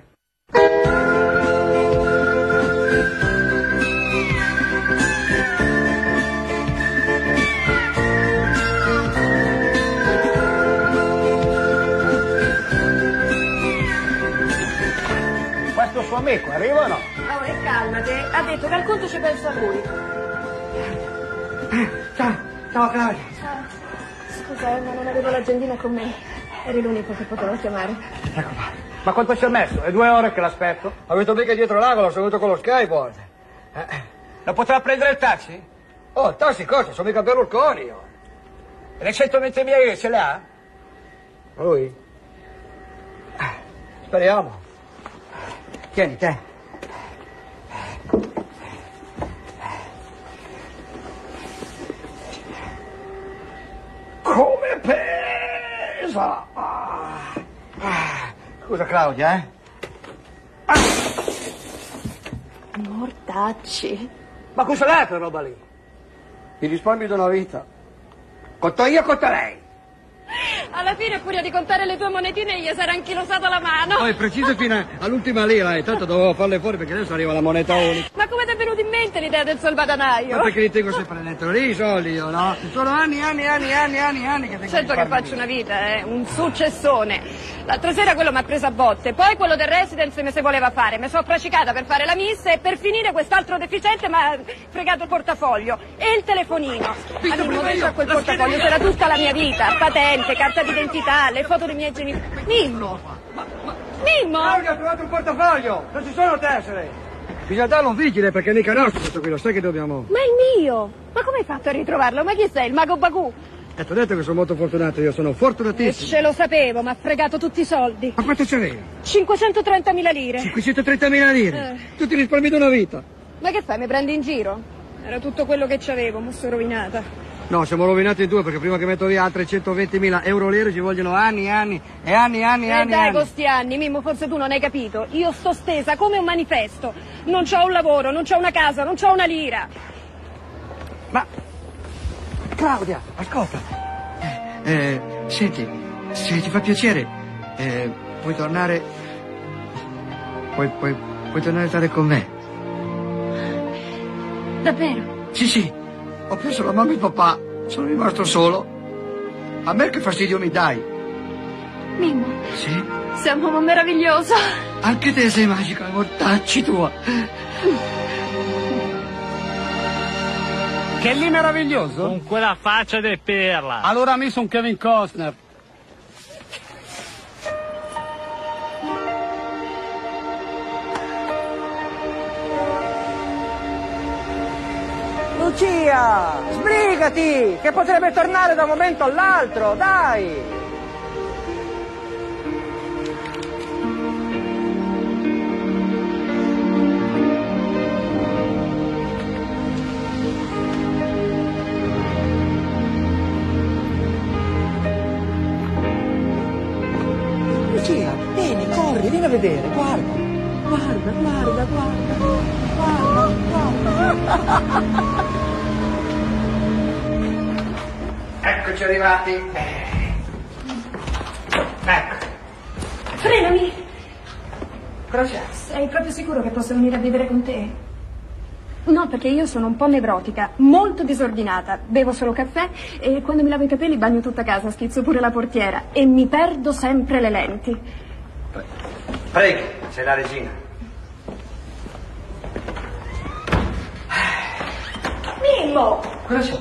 Questo suo amico arriva o no? Oh, e calmate, ha detto che al conto ci pensa lui. Ciao, ciao Claudia. Scusa, eh, ma non avevo l'agendina con me. Eri l'unico che potevo chiamare. Ecco qua. Ma quanto ci ha messo? È due ore che l'aspetto. Ha visto mica dietro l'angolo, sono venuto con lo Skype. Eh. Non potrà prendere il taxi? Oh, il taxi cosa? Sono mica Berlusconi io. E le centoventi mila ce le ha? Lui? Eh, Speriamo. Tieni, te. Come pesa! Ah. Ah. Scusa Claudia, eh? Ah. Mortacci. Ma cos'è quella roba lì? Mi risparmio di una vita. Conto io, conto lei. Alla fine, a furia di contare le tue monetine, gli sarà anchilosato la mano. Poi preciso fino all'ultima lira, e tanto dovevo farle fuori perché adesso arriva la moneta unica. Ma come ti è venuta in mente l'idea del salvadanaio? Ma perché li tengo sempre dentro lì i soldi io, no? Sono anni, anni, anni, anni, anni, anni che tengo Certo che risparmi. faccio una vita, eh, un successone. L'altra sera quello mi ha preso a botte, poi quello del residence mi si voleva fare, mi sono affracicata per fare la missa e per finire quest'altro deficiente mi ha fregato il portafoglio e il telefonino. Amico, dentro a quel portafoglio c'era tutta la mia vita, patente, carta d'identità, le foto dei miei genitori. Mimmo! Mimmo! Claudia, ho trovato un portafoglio, non ci sono tessere. Bisogna darlo un vigile perché mica nostro questo qui, lo sai che dobbiamo... Ma è mio! Ma come hai fatto a ritrovarlo? Ma chi sei, il mago Bagù? E ti ho detto che sono molto fortunato, io sono E fortunatissimo. ce lo sapevo, mi ha fregato tutti i soldi. Ma quanto c'avevi? cinquecentotrentamila lire. cinquecentotrentamila lire. Eh. Tutti risparmi di una vita. Ma che fai, mi prendi in giro? Era tutto quello che c'avevo, mi sono rovinata. No, siamo rovinati in due perché prima che metto via altre centoventimila euro lire ci vogliono anni e anni e anni e anni e E anni. dai, anni. con sti anni, Mimmo, forse tu non hai capito. Io sto stesa come un manifesto. Non c'ho un lavoro, non c'ho una casa, non c'ho una lira. Ma Claudia, ascolta. Eh, senti, se ti fa piacere, eh, puoi tornare. Puoi, puoi, puoi tornare a stare con me. Davvero? Sì, sì. Ho preso la mamma e il papà. Sono rimasto solo. A me che fastidio mi dai? Mimmo, Sì. sei un uomo meraviglioso. Anche te sei magica, mortacci tua. Che lì meraviglioso? Con quella faccia di perla. Allora ha messo un Kevin Costner. Lucia, sbrigati, che potrebbe tornare da un momento all'altro, dai! Lucia, vieni, corri, vieni a vedere, guarda, guarda, guarda, guarda, guarda, guarda. Eccoci arrivati. Ecco. Frenami! Cosa c'è? Sei proprio sicuro che posso venire a vivere con te? No, perché io sono un po' nevrotica, molto disordinata. Bevo solo caffè e quando mi lavo i capelli bagno tutta casa, schizzo pure la portiera e mi perdo sempre le lenti. Prego, sei la regina. Mimmo! Cosa c'è?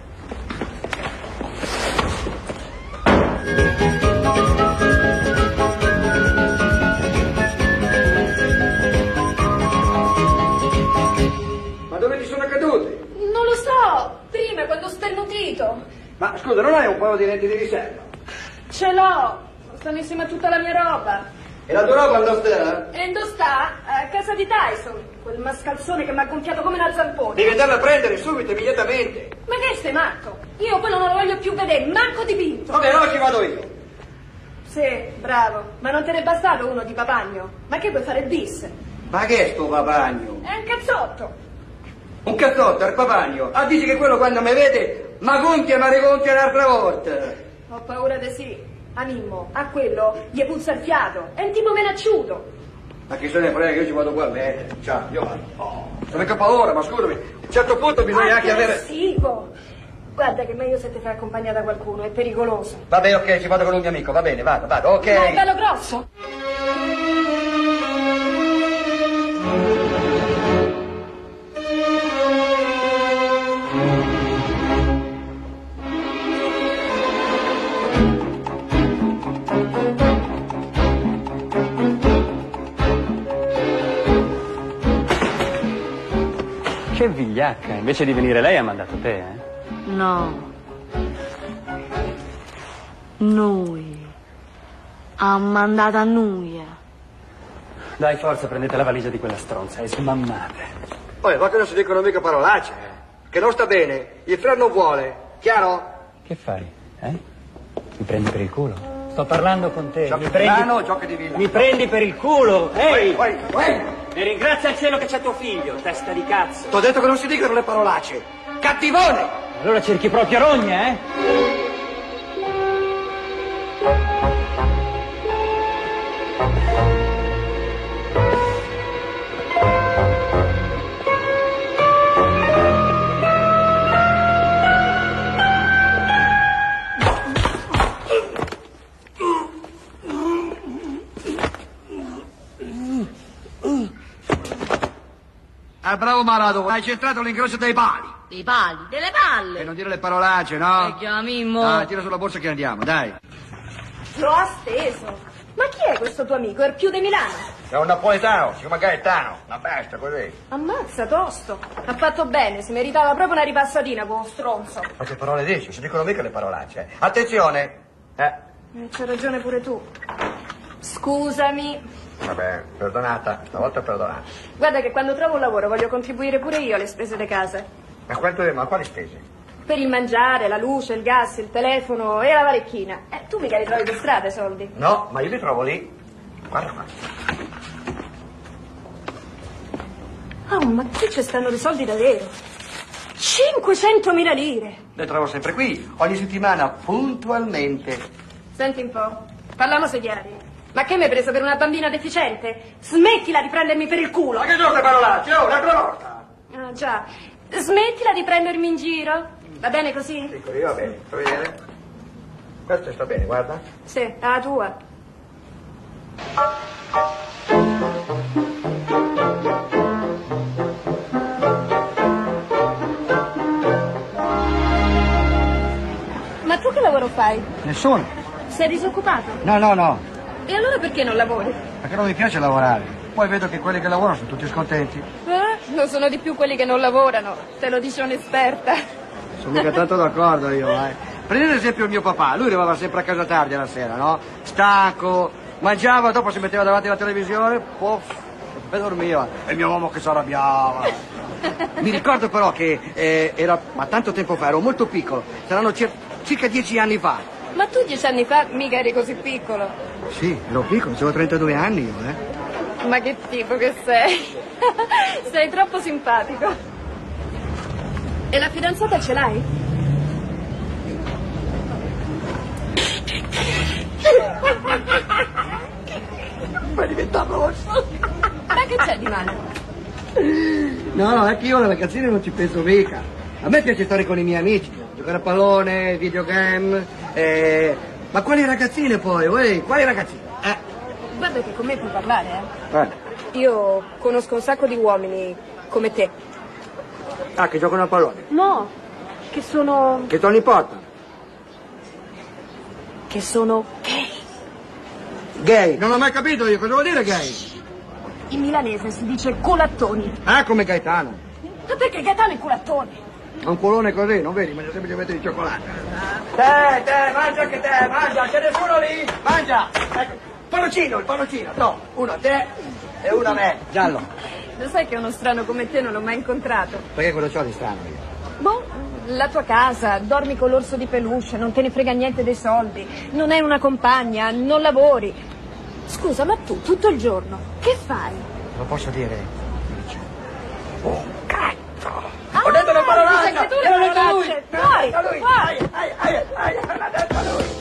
Ma dove ti sono caduti? Non lo so, prima quando ho sternutito. Ma scusa, non hai un paio di lenti di riserva? Ce l'ho, stanno insieme a tutta la mia roba. E la tua roba dove sta? E dove sta? A casa di Tyson, quel mascalzone che mi ha gonfiato come una zampona. Devi andarla a prendere subito, immediatamente. Ma che sei matto? Io quello non lo voglio più vedere, manco dipinto. Vabbè, allora ci vado io. Sì, bravo, ma non te ne è bastato uno di papagno? Ma che vuoi fare bis? Ma che è sto papagno? È un cazzotto. Un cazzotto, il papagno. Ah, dici che quello quando mi vede ma gonfia, ma rigonfia un'altra volta. Ho paura di sì. A Mimmo, a quello, gli puzza il fiato. È un tipo menacciuto. Ma chi se ne frega, io ci vado qua a mettere. Ciao, io vado. Oh, sono mica paura, ma scusami, a un certo punto bisogna anche avere... Aggressivo. Guarda che meglio se ti fai accompagnare da qualcuno, è pericoloso. Vabbè, ok, ci vado con un mio amico, va bene, vado, vado, ok. Ma è bello grosso. Che vigliacca, invece di venire lei ha mandato te, eh? No. Noi. Ha mandato a noi. Dai, forza, prendete la valigia di quella stronza e smammate. Poi, va che non si dicono mica parolacce, eh. Che non sta bene, il freno non vuole, chiaro? Che fai, eh? Mi prendi per il culo? Sto parlando con te. Giochi mi di prendi... mano, giochi di villa. Mi prendi per il culo, ehi! Vai, vai, vai. E ringrazia il cielo che c'è tuo figlio, testa di cazzo. T'ho detto che non si dicono le parolacce. Cattivone! Allora cerchi proprio rogna, eh? Ah, bravo Marado, hai centrato l'ingrosso dei pali. Dei pali, delle palle. E non dire le parolacce, no? E chiamimmo. Dai, tira sulla borsa che andiamo, dai. Lo ha steso. Ma chi è questo tuo amico? È il più di Milano. È un napoletano, si chiama Gaetano. Una bestia così. Ammazza, tosto. Ha fatto bene, si meritava proprio una ripassatina, quello stronzo. Ma che parole dici? Si dicono mica le parolacce. Attenzione! Eh. Eh, C'hai ragione pure tu. Scusami. Vabbè, perdonata, stavolta perdonata. Guarda che quando trovo un lavoro voglio contribuire pure io alle spese di casa. Ma quanto ma quali spese? Per il mangiare, la luce, il gas, il telefono e la varecchina. Eh, tu mica li trovi per strada i soldi. No, ma io li trovo lì. Guarda qua. Oh, ma qui ci stanno dei soldi davvero. cinquecentomila lire. Le trovo sempre qui, ogni settimana, puntualmente. Senti un po', parliamo seriari. Ma che mi hai preso per una bambina deficiente? Smettila di prendermi per il culo. Ma che sono queste parolacce? Oh, l'altra volta. Ah, già. Smettila di prendermi in giro. Va bene così? Sì, così va bene. Fa vedere. Questo sta bene, guarda. Sì, la tua. Ma tu che lavoro fai? Nessuno. Sei disoccupato? No, no, no. E allora perché non lavori? Perché non mi piace lavorare. Poi vedo che quelli che lavorano sono tutti scontenti. Eh? Lo sono di più quelli che non lavorano, te lo dice un'esperta. Sono mica tanto d'accordo io, eh. Prendete ad esempio il mio papà, lui arrivava sempre a casa tardi alla sera, no? Stanco, mangiava, dopo si metteva davanti alla televisione, pof, e dormiva. E il mio uomo che si arrabbiava. Mi ricordo però che eh, era, ma tanto tempo fa, ero molto piccolo, saranno cir- circa dieci anni fa. Ma tu dieci anni fa mica eri così piccolo. Sì, ero piccolo, avevo trentadue anni io, eh. Ma che tipo che sei? Sei troppo simpatico. E la fidanzata ce l'hai? Ma diventa rosso. Ma che c'è di male? No, no, è che io alle ragazzine non ci penso mica. A me piace stare con i miei amici, giocare a pallone, videogame, eh... ma quali ragazzine poi? Uè, quali ragazzine? Eh. Guarda che con me puoi parlare, eh. Guarda. Io conosco un sacco di uomini come te. Ah, che giocano a pallone? No, che sono... Che non importa. che sono gay. Gay? Non ho mai capito io, cosa vuol dire gay? In milanese si dice culattoni. Ah, come Gaetano. Ma perché Gaetano è culattone? Ha un colone così, non vedi? Mangia semplicemente di cioccolato. Te, te, mangia anche te, mangia, c'è nessuno lì? Mangia! Ecco, panoncino, il panoncino, no, uno a te e uno a me, giallo. Lo sai che uno strano come te non l'ho mai incontrato? Perché quello c'ho di strano io? Boh, la tua casa, dormi con l'orso di peluche, non te ne frega niente dei soldi, non hai una compagna, non lavori. Scusa, ma tu tutto il giorno che fai? Lo posso dire? Oh, cazzo! Ah, Ho detto una parolaccia! dici anche tu E l'ha le detto lui! parolacce! L'ha Fuori, detto lui! fuori! Ai, ai, ai, ai, l'ha detto lui!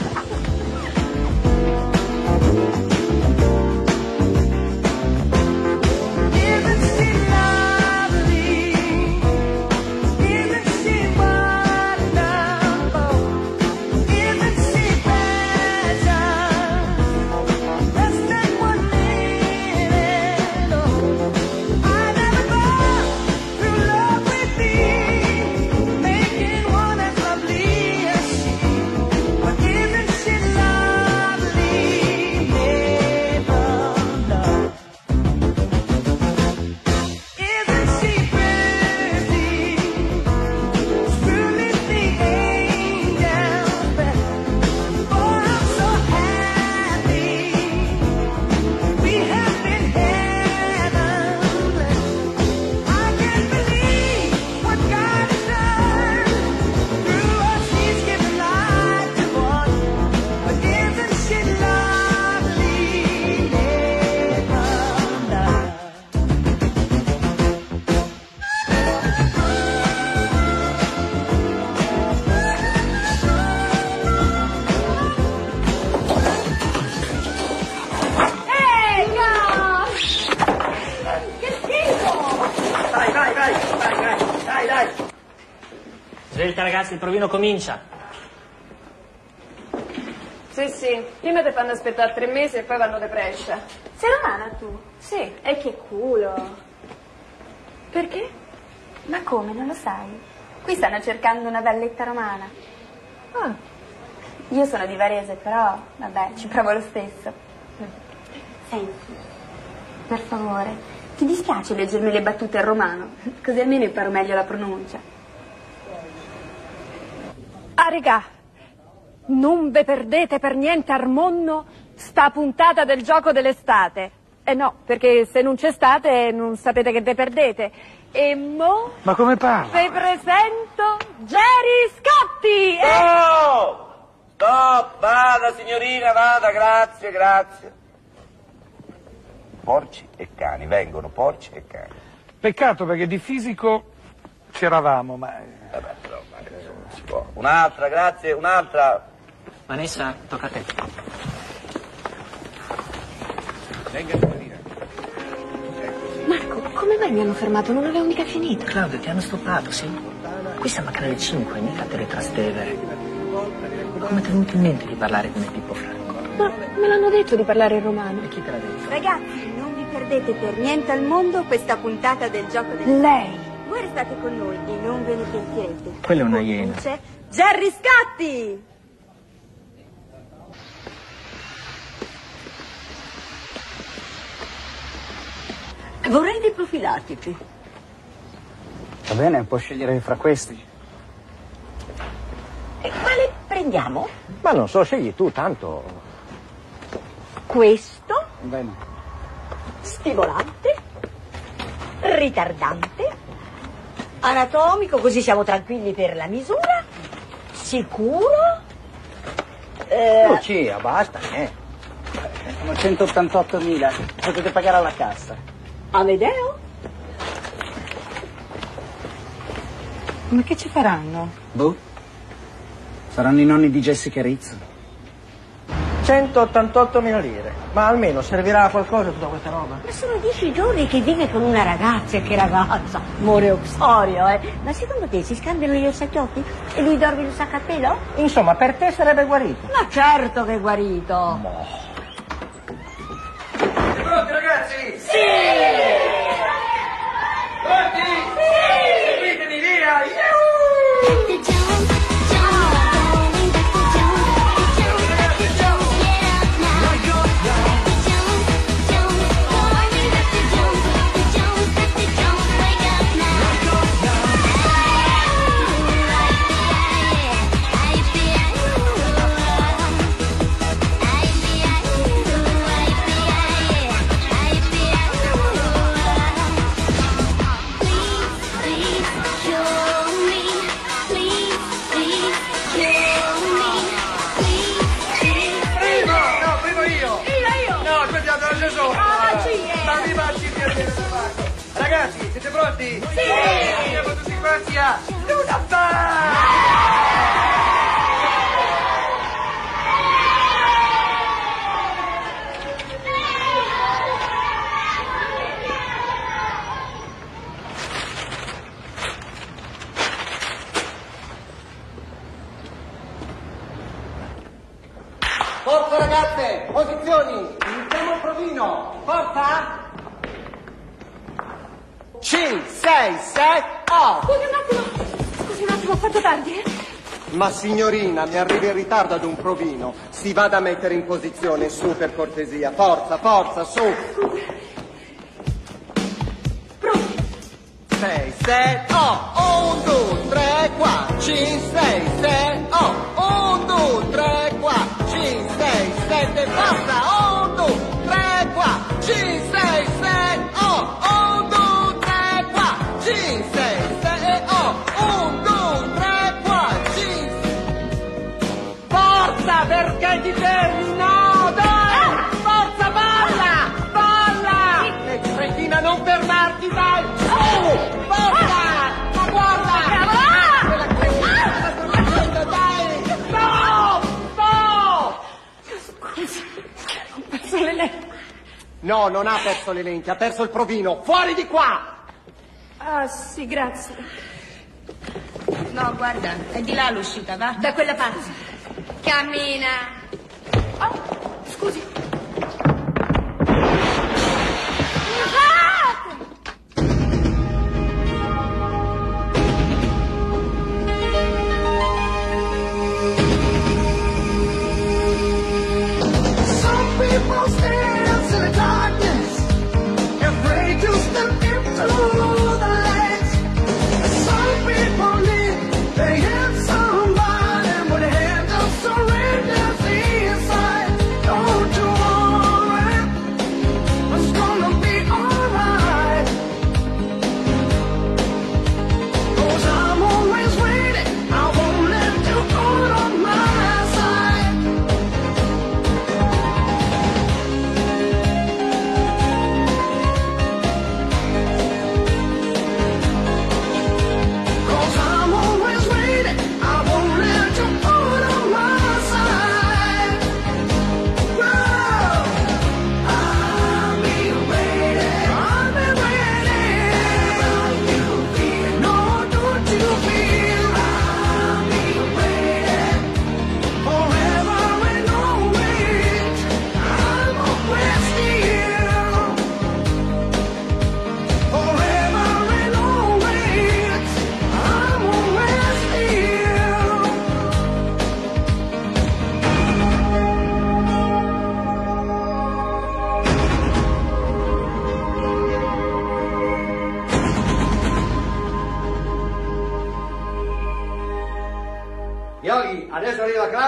Svelta ragazzi, il provino comincia. Sì, sì, prima ti fanno aspettare tre mesi e poi vanno de Brescia. Sei romana tu? Sì. E che culo. Perché? Ma come, non lo sai? Qui stanno cercando una valletta romana. Ah. Io sono di Varese, però, vabbè, ci provo lo stesso. Senti, per favore, ti dispiace leggermi le battute in romano? Così almeno imparo meglio la pronuncia. Ah, regà, non ve perdete per niente al mondo sta puntata del gioco dell'estate. Eh no, perché se non c'è state non sapete che ve perdete. E mo... Ma come parla? vi presento Jerry Scotti! E... Oh! Stop, vada signorina, vada, grazie, grazie. Porci e cani, vengono porci e cani. Peccato perché di fisico c'eravamo, ma... Vabbè, però, non si può. Un'altra, grazie, un'altra. Vanessa, tocca a te. Venga, signorina. Marco, come mai mi hanno fermato? Non avevo mica finito. Claudio, ti hanno stoppato, sì? Qui siamo a Canale cinque, mica Teletrastevere. Come ti è venuto in mente di parlare come Pippo Franco? Ma me l'hanno detto di parlare in romano. E chi te l'ha detto? Ragazzi, non vi perdete per niente al mondo questa puntata del gioco del... Lei! Voi restate con noi e non ve ne pentirete. Quella è una iena. C'è Jerry Scotti! Vorrei dei profilattici. Va bene, può scegliere fra questi. E quale prendiamo? Ma non so, scegli tu, tanto. Questo? Bene. Stimolante, ritardante, anatomico, così siamo tranquilli per la misura, sicuro. Eh... Lucia, basta, eh. Sono centottantottomila, potete pagare alla cassa. Amedeo? Ma che ci faranno? Boh. Saranno i nonni di Jessica Rizzo. centottantottomila lire. Ma almeno servirà a qualcosa tutta questa roba? Ma sono dieci giorni che vive con una ragazza, e che ragazza, more oxorio, eh. Ma secondo te si scambiano gli orsacchiotti e lui dorme in un sacco a pelo? Insomma, per te sarebbe guarito. Ma certo che è guarito. No. Siete pronti, ragazzi? Sì! Pronti? Sì! Seguitemi, via! Yuhu! Ragazzi, siete pronti? Sì! Andiamo tutti quanti a Luna Park! Forza ragazze, posizioni, iniziamo il provino, forza! cinque, sei, sette, otto. Scusi un attimo, scusi un attimo, ho fatto tardi, eh? Ma signorina, mi arrivi in ritardo ad un provino. Si vada a mettere in posizione, su per cortesia. Forza, forza, su. Pronto. sei, sette, otto. un, due, tre, quattro, cinque, sei, sette, otto. un, due, tre, quattro, cinque, sei, sette, forza. un, due, tre, quattro, cinque, sei, sette, otto. un, due, tre, quattro, cinque, sei, sette, otto. un, due, tre, quattro, cinque. Forza, perché ti fermi? No, dai! Forza, balla! Balla! E cretina, non fermarti, dai! Oh, forza! Ma guarda! Quella cretina, cosa sto facendo, dai! No! No! Scusi, ho perso le lenti. No, non ha perso le lenti, ha perso il provino. Fuori di qua! Ah, sì, grazie. No, guarda, è di là l'uscita, va? Da quella parte. Cammina. Oh, scusi. Some people stand in the darkness, afraid to step into the light. Some people need they have somebody with a hand of surrender.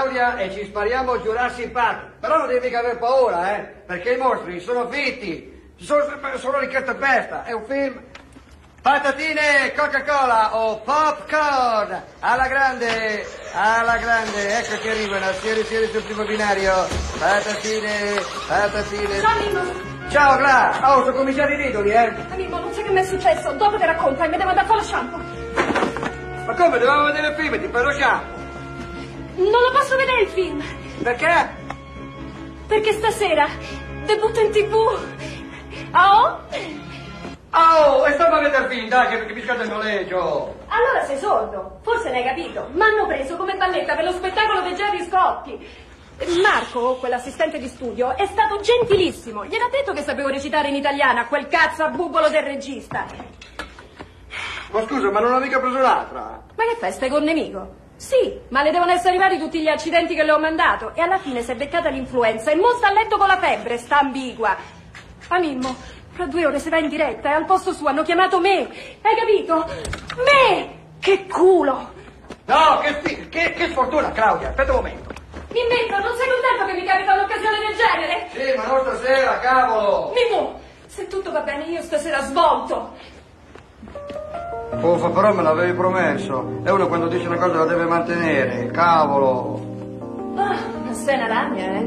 Claudia e ci spariamo Jurassic Park. Però non devi mica aver paura, eh, perché i mostri sono fitti, sono, sono ricchezza e festa, è un film. Patatine, Coca-Cola o popcorn, alla grande, alla grande, ecco che arrivano, siete, siete sul primo binario, patatine, patatine. Ciao Mimmo. Ciao Cla, oh, sono cominciati i titoli, eh. Mimmo, non sai che mi è successo, dopo ti racconto, mi devo andare a fare lo shampoo. Ma come, dovevamo vedere il film, ti fai lo shampoo? Non lo posso vedere il film. Perché? Perché stasera debutta in tv. Oh? Oh, e stavo a vedere il film, dai, che, che mi scade il noleggio. Allora sei sordo, forse ne hai capito. M'hanno preso come balletta per lo spettacolo dei Gerry Scotti. Marco, quell'assistente di studio, è stato gentilissimo. Gliel'ha detto che sapevo recitare in italiana, quel cazzo a bubolo del regista. Ma scusa, ma non ho mica preso l'altra? Ma che fai, stai col nemico? Sì, ma le devono essere arrivati tutti gli accidenti che le ho mandato. E alla fine si è beccata l'influenza e mo sta a letto con la febbre, sta ambigua. Ah, Mimmo, fra due ore si va in diretta e al posto suo hanno chiamato me. Hai capito? Me! Che culo! No, che, fi- che, che sfortuna, Claudia, aspetta un momento. Mi invento, non sei contento che mi capita un'occasione del genere? Sì, ma non stasera, cavolo! Mimmo, se tutto va bene io stasera svolto. Uffa, però me l'avevi promesso. E uno quando dice una cosa la deve mantenere, cavolo. Ah, ma sei una ragna, eh?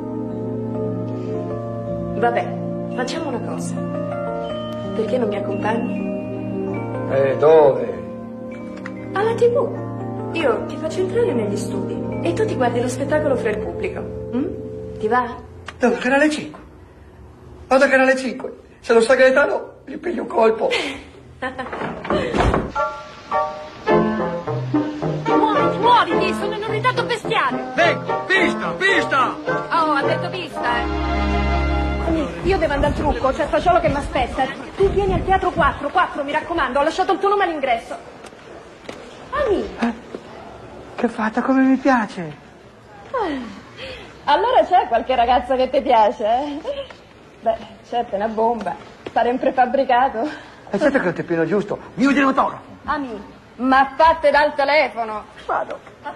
Vabbè, facciamo una cosa. Perché non mi accompagni? Eh, dove? Alla tivù. Io ti faccio entrare negli studi e tu ti guardi lo spettacolo fra il pubblico. Mm? Ti va? Dove? Canale cinque. Vado a Canale cinque. Se lo sa Gaetano, gli piglio un colpo. Muoviti, muoviti, sono in un ritardo bestiale. Ecco, pista, pista! Oh, ha detto pista, eh. Io devo andare al trucco, c'è Fagiolo che mi aspetta. Tu vieni al teatro quattro, quattro, mi raccomando, ho lasciato il tuo nome all'ingresso. Ami. Eh? Che fatta come mi piace. Allora c'è qualche ragazza che ti piace, eh? Beh, certo, è una bomba. Fare un prefabbricato. E certo che è il teppino giusto. Mi vuoi dire un autografo? Ami, ma fatte dal telefono. Vado.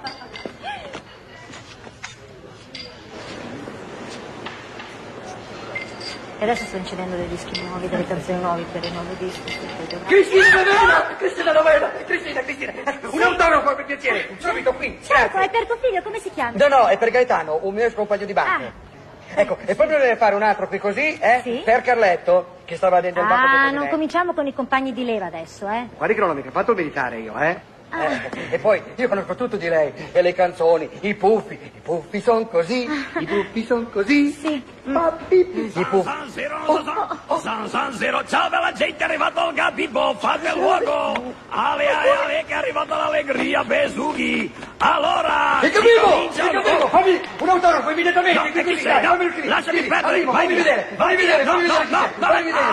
E adesso sto incidendo dei dischi nuovi, delle canzoni nuove per i nuovi dischi. Cristina Novella! Cristina Novella! Cristina, Cristina! Un autografo per piacere! Subito qui! Certo, è per tuo figlio, come si chiama? No, no, è per Gaetano, un mio ex-compagno di banco. Ah. Ecco, e poi deve fare un altro qui così, eh? Sì? Per Carletto, che stava dentro il banco. Ah, non cominciamo con i compagni di leva adesso, eh? Guardi che non l'ho mica fatto il militare io, eh? Eh, e poi io conosco tutto di lei, e le canzoni, i puffi, i puffi son così, i puffi son così. Sì. Papi, i puffi. San Zero, oh, San San Zero, ciao bella gente, è arrivato il Gabibbo, fate il luogo. Ale, ale, ale, che è arrivata l'allegria, Besughi. Allora, Il Gabibbo, il Gabibbo, fammi un autografo immediatamente, No, qui così, chi dai, sei? fammi il clip. Lasciami Sì, perdere, arrivo, vai fammi via. vedere, fammi vedere, fammi vedere, chi sei, fammi vedere.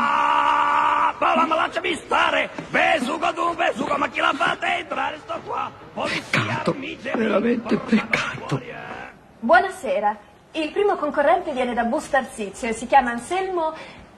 Ah, Paola, ma lasciami stare. Besugo tu, Besugo, ma chi la fate entrare? Sto qua. Polizia, armigeri. Veramente peccato. Buonasera. Il primo concorrente viene da Bustarsizio e si chiama Anselmo...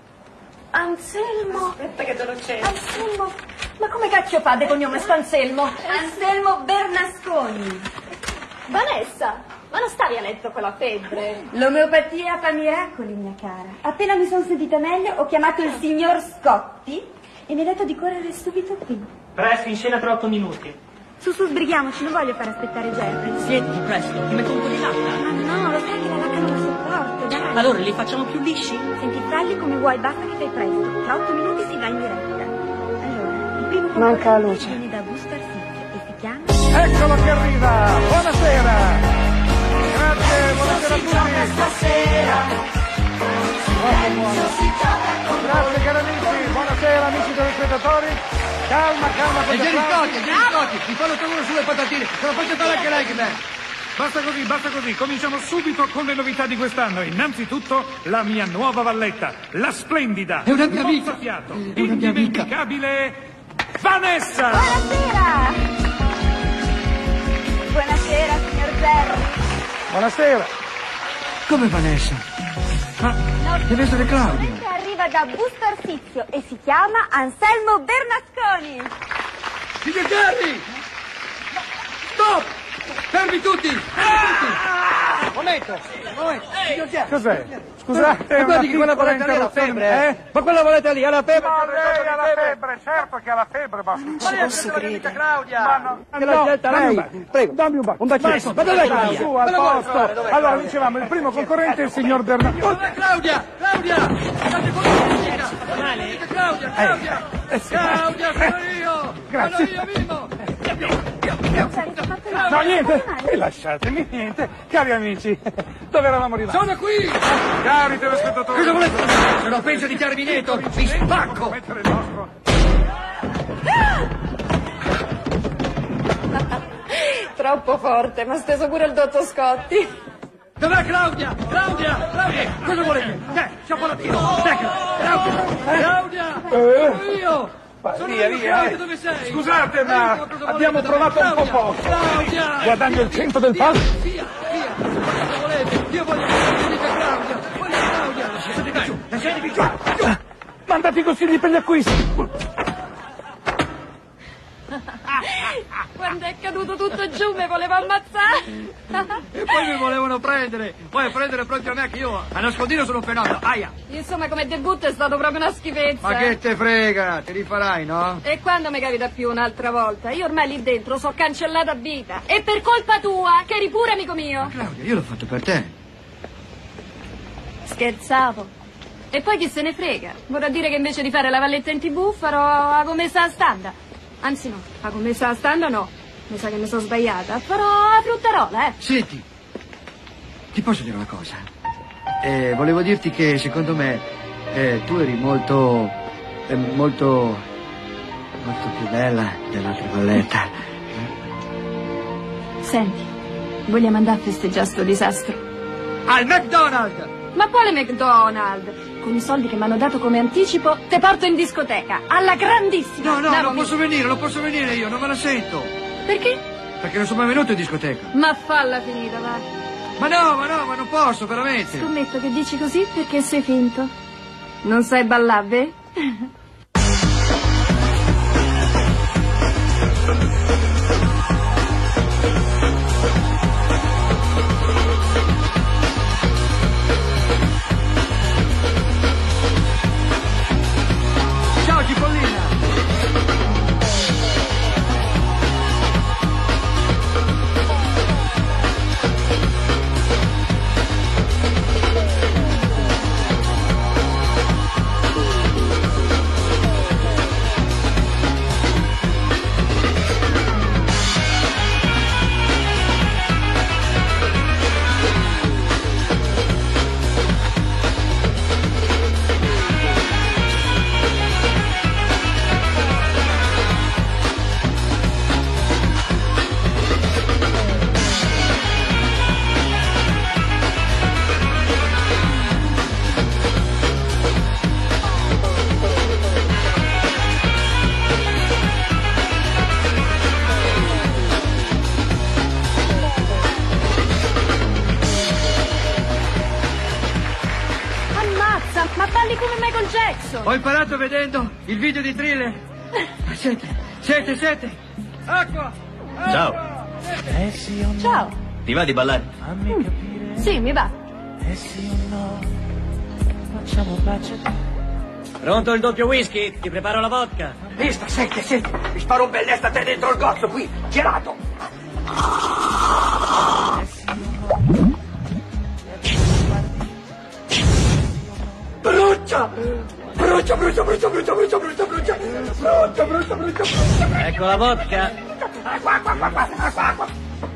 Anselmo... Aspetta che te lo c'è. Anselmo... Ma come cacchio fa de cognome sto Anselmo? Anselmo Bernasconi. Vanessa, ma non stavi a letto con la febbre? L'omeopatia fa miracoli, mia cara. Appena mi sono sentita meglio, ho chiamato il signor Scotti e mi ha detto di correre subito qui. Presto, in scena tra otto minuti. Su, su, sbrighiamoci, non voglio far aspettare Jerry. Siediti, presto, ti metto un po' di latta. Ma no, lo sai che la lacca non la sopporto, dai. Allora li facciamo più lisci? Senti, falli come vuoi, basta che fai presto. Tra otto minuti si va in diretta. Allora, il primo Manca la luce. viene da Bustarsizio e si chiama... Eccolo che arriva, buonasera. Grazie, buonasera a tutti. Stasera. Troppo buono. Grazie cari amici, buonasera amici telespettatori. Calma, calma con E gli Jerry applausi. Scotti, Jerry Scotti, mi fanno uno sulle patatine. Se lo faccio fare anche lei che bello. Basta così, basta così. Cominciamo subito con le novità di quest'anno. Innanzitutto la mia nuova valletta, la splendida, È una mia amica. mozzafiato, È una mia amica. indimenticabile Vanessa. Buonasera. Buonasera, signor Jerry. Buonasera. Come Vanessa? Ma deve essere Claudia. Arriva da Bustarsizio e si chiama Anselmo Bernasconi. Signor Jerry! Stop! Fermi tutti! Fermi tutti! Un momento, un momento. Signor Chiaro. Cos'è? Scusate, Ma guardi che una quella voletta lì ha la interruzione, febbre, eh? Ma quella voletta lì ha la febbre. Ma lei ha la febbre, certo che ha la febbre, ma Non ci posso credere. Claudia. Ma no, Che l'ha scelta dammi lei. un bacio. Prego, dammi un bacio. Un bacetto. Ma dov'è Claudia? Su, al Ma la vuole posto. trovare? Dov'è Allora, Claudia? dicevamo, il primo concorrente è il signor Bernardo. Dov'è Claudia? Claudia! State fuori di musica! Dite Claudia, Claudia! Claudia, sono io! Grazie. Sono io, vivo! No, niente, e lasciatemi, niente. Cari amici, dove eravamo rimasti? Sono qui! Cari telespettatori. Cosa volete? Sono peggio di Terminator, vi spacco! Troppo forte, ma ha steso pure il dottor Scotti. Dov'è Claudia? Claudia! Claudia! Cosa volete? Eh, cioccolatino! Tecla! Claudia! Claudia! Sono io! Sono Via, io, via, Claudia, eh. dove sei? Scusate, ma abbiamo provato un po' poco. Claudia! Guardando il centro del palco. Via, via! Cosa volete? Io voglio che mi dica Claudia! Voglio Claudia! Lasciatevi giù! Lasciatevi giù! Giù! Mandati consigli per gli acquisti. Quando è caduto tutto giù mi voleva ammazzare. E poi mi volevano prendere. Poi a prendere proprio a me che io a nascondino sono un fenomeno. Aia! Insomma, come debutto è stato proprio una schifezza. Ma che te frega, te li farai, no? E quando mi capita più un'altra volta? Io ormai lì dentro so cancellata a vita. E per colpa tua, che eri pure amico mio. Claudia, io l'ho fatto per te. Scherzavo. E poi chi se ne frega? Vorrà dire che invece di fare la valletta in tv farò a come sa standa. Anzi no, a come sa standa no. Mi sa che mi sono sbagliata. Farò a frutterola, eh. Senti, ti posso dire una cosa? Eh, volevo dirti che secondo me eh, tu eri molto, eh, molto, molto più bella dell'altra valletta. Senti, vogliamo andare a festeggiare sto disastro? Al McDonald's! Ma quale McDonald's? Con i soldi che mi hanno dato come anticipo, te porto in discoteca, alla grandissima. No, no, Andiamo, non amico. posso venire, non posso venire io, non me la sento. Perché? Perché non sono mai venuto in discoteca. Ma falla finita, vai. Ma no, ma no, ma non posso, veramente. Scommetto che dici così perché sei finto. Non sai ballare, beh? Ciao Cipollina! Ammazza, ma balli come Michael Jackson. Ho imparato vedendo il video di Thriller. Senti, senti, senti. Acqua! Ciao. Ciao. Ti va di ballare? Mm. Sì, mi va. Pronto il doppio whisky? Ti preparo la vodka. Vista, senti, senti, mi sparo un bell'est a te dentro il gozzo qui, gelato. Brucia! Brucia, brucia, brucia, brucia, brucia, brucia, brucia, brucia, brucia, brucia, brucia. Ecco la vodka. Qua, qua, qua, qua, qua, qua.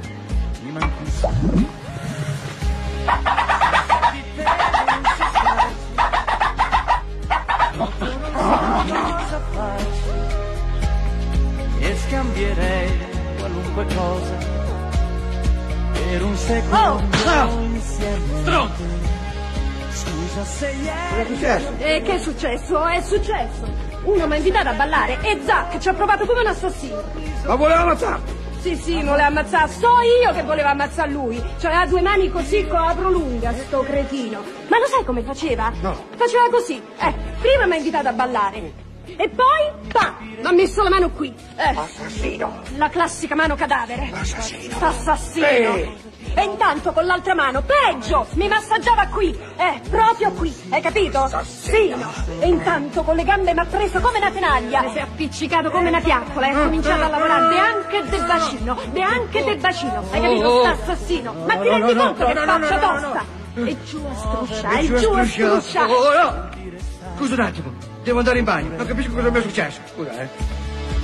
E scambierei qualunque cosa per un secondo Oh! insieme. Stronzo! Scusa se Cosa è successo? E che è successo? È successo. Uno mi ha invitato a ballare e Zac ci ha provato come un assassino. Ma voleva ammazzarti? Sì, sì, voleva ammazzare. So io che voleva ammazzare lui. Cioè, ha due mani così con la prolunga, sto cretino. Ma lo sai come faceva? No. Faceva così. Eh, prima mi ha invitato a ballare. E poi, pa, ha messo la mano qui. Eh, Assassino! la classica mano cadavere. Assassino! Assassino! Sì. E intanto con l'altra mano, peggio, mi massaggiava qui, eh, proprio qui, hai capito? Sì. E intanto con le gambe mi ha preso come una tenaglia. Mi si è appiccicato come una fiaccola e ha cominciato a lavorare neanche del bacino, neanche del bacino, hai capito? Sta assassino. Ma ti rendi conto che faccia tosta? E giù a struscia, e giù a struscia. Oh, no! Scusa un attimo, devo andare in bagno, non capisco cosa mi è successo. Scusa, eh.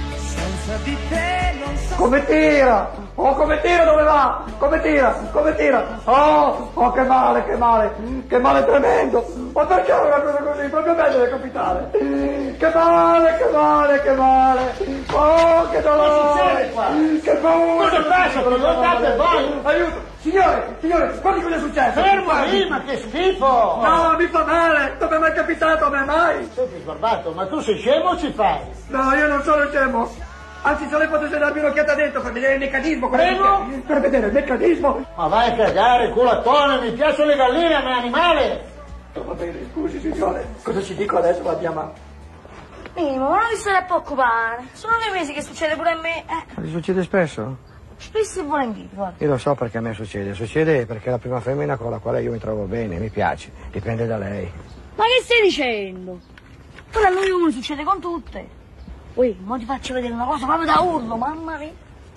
Come tira? Oh, come tira, dove va? Come tira? Come tira? Oh, oh, che male, che male, che male tremendo. Ma perché una cosa così? Proprio meglio del capitale. Che male, che male, che male. Oh, che dolore. Che paura. Cosa passa? Guardate voi. Aiuto. Signore, signore, guardi cosa è successo. Fermo lì, ma che schifo. No, mi fa male. Non mi è mai capitato, a me mai. Senti, Sbarbato, ma tu sei scemo o ci fai? No, io non sono scemo. Anzi, se lei potesse darmi un'occhiata dentro per vedere il meccanismo. Prego? Per vedere il meccanismo. Ma vai a cagare, culatone, mi piacciono le galline, a me animale. Va bene, scusi, signore. Cosa ci dico adesso? La mia mamma. Mimo, ma non ti stai a preoccupare. Sono dei mesi che succede pure a me. Eh, Ti succede spesso? spesso e volentieri, guarda. Io lo so perché a me succede. Succede perché è la prima femmina con la quale io mi trovo bene, mi piace. Dipende da lei. Ma che stai dicendo? Però a noi uno succede con tutte. Ui, mo ti faccio vedere una cosa proprio da urlo, mamma mia.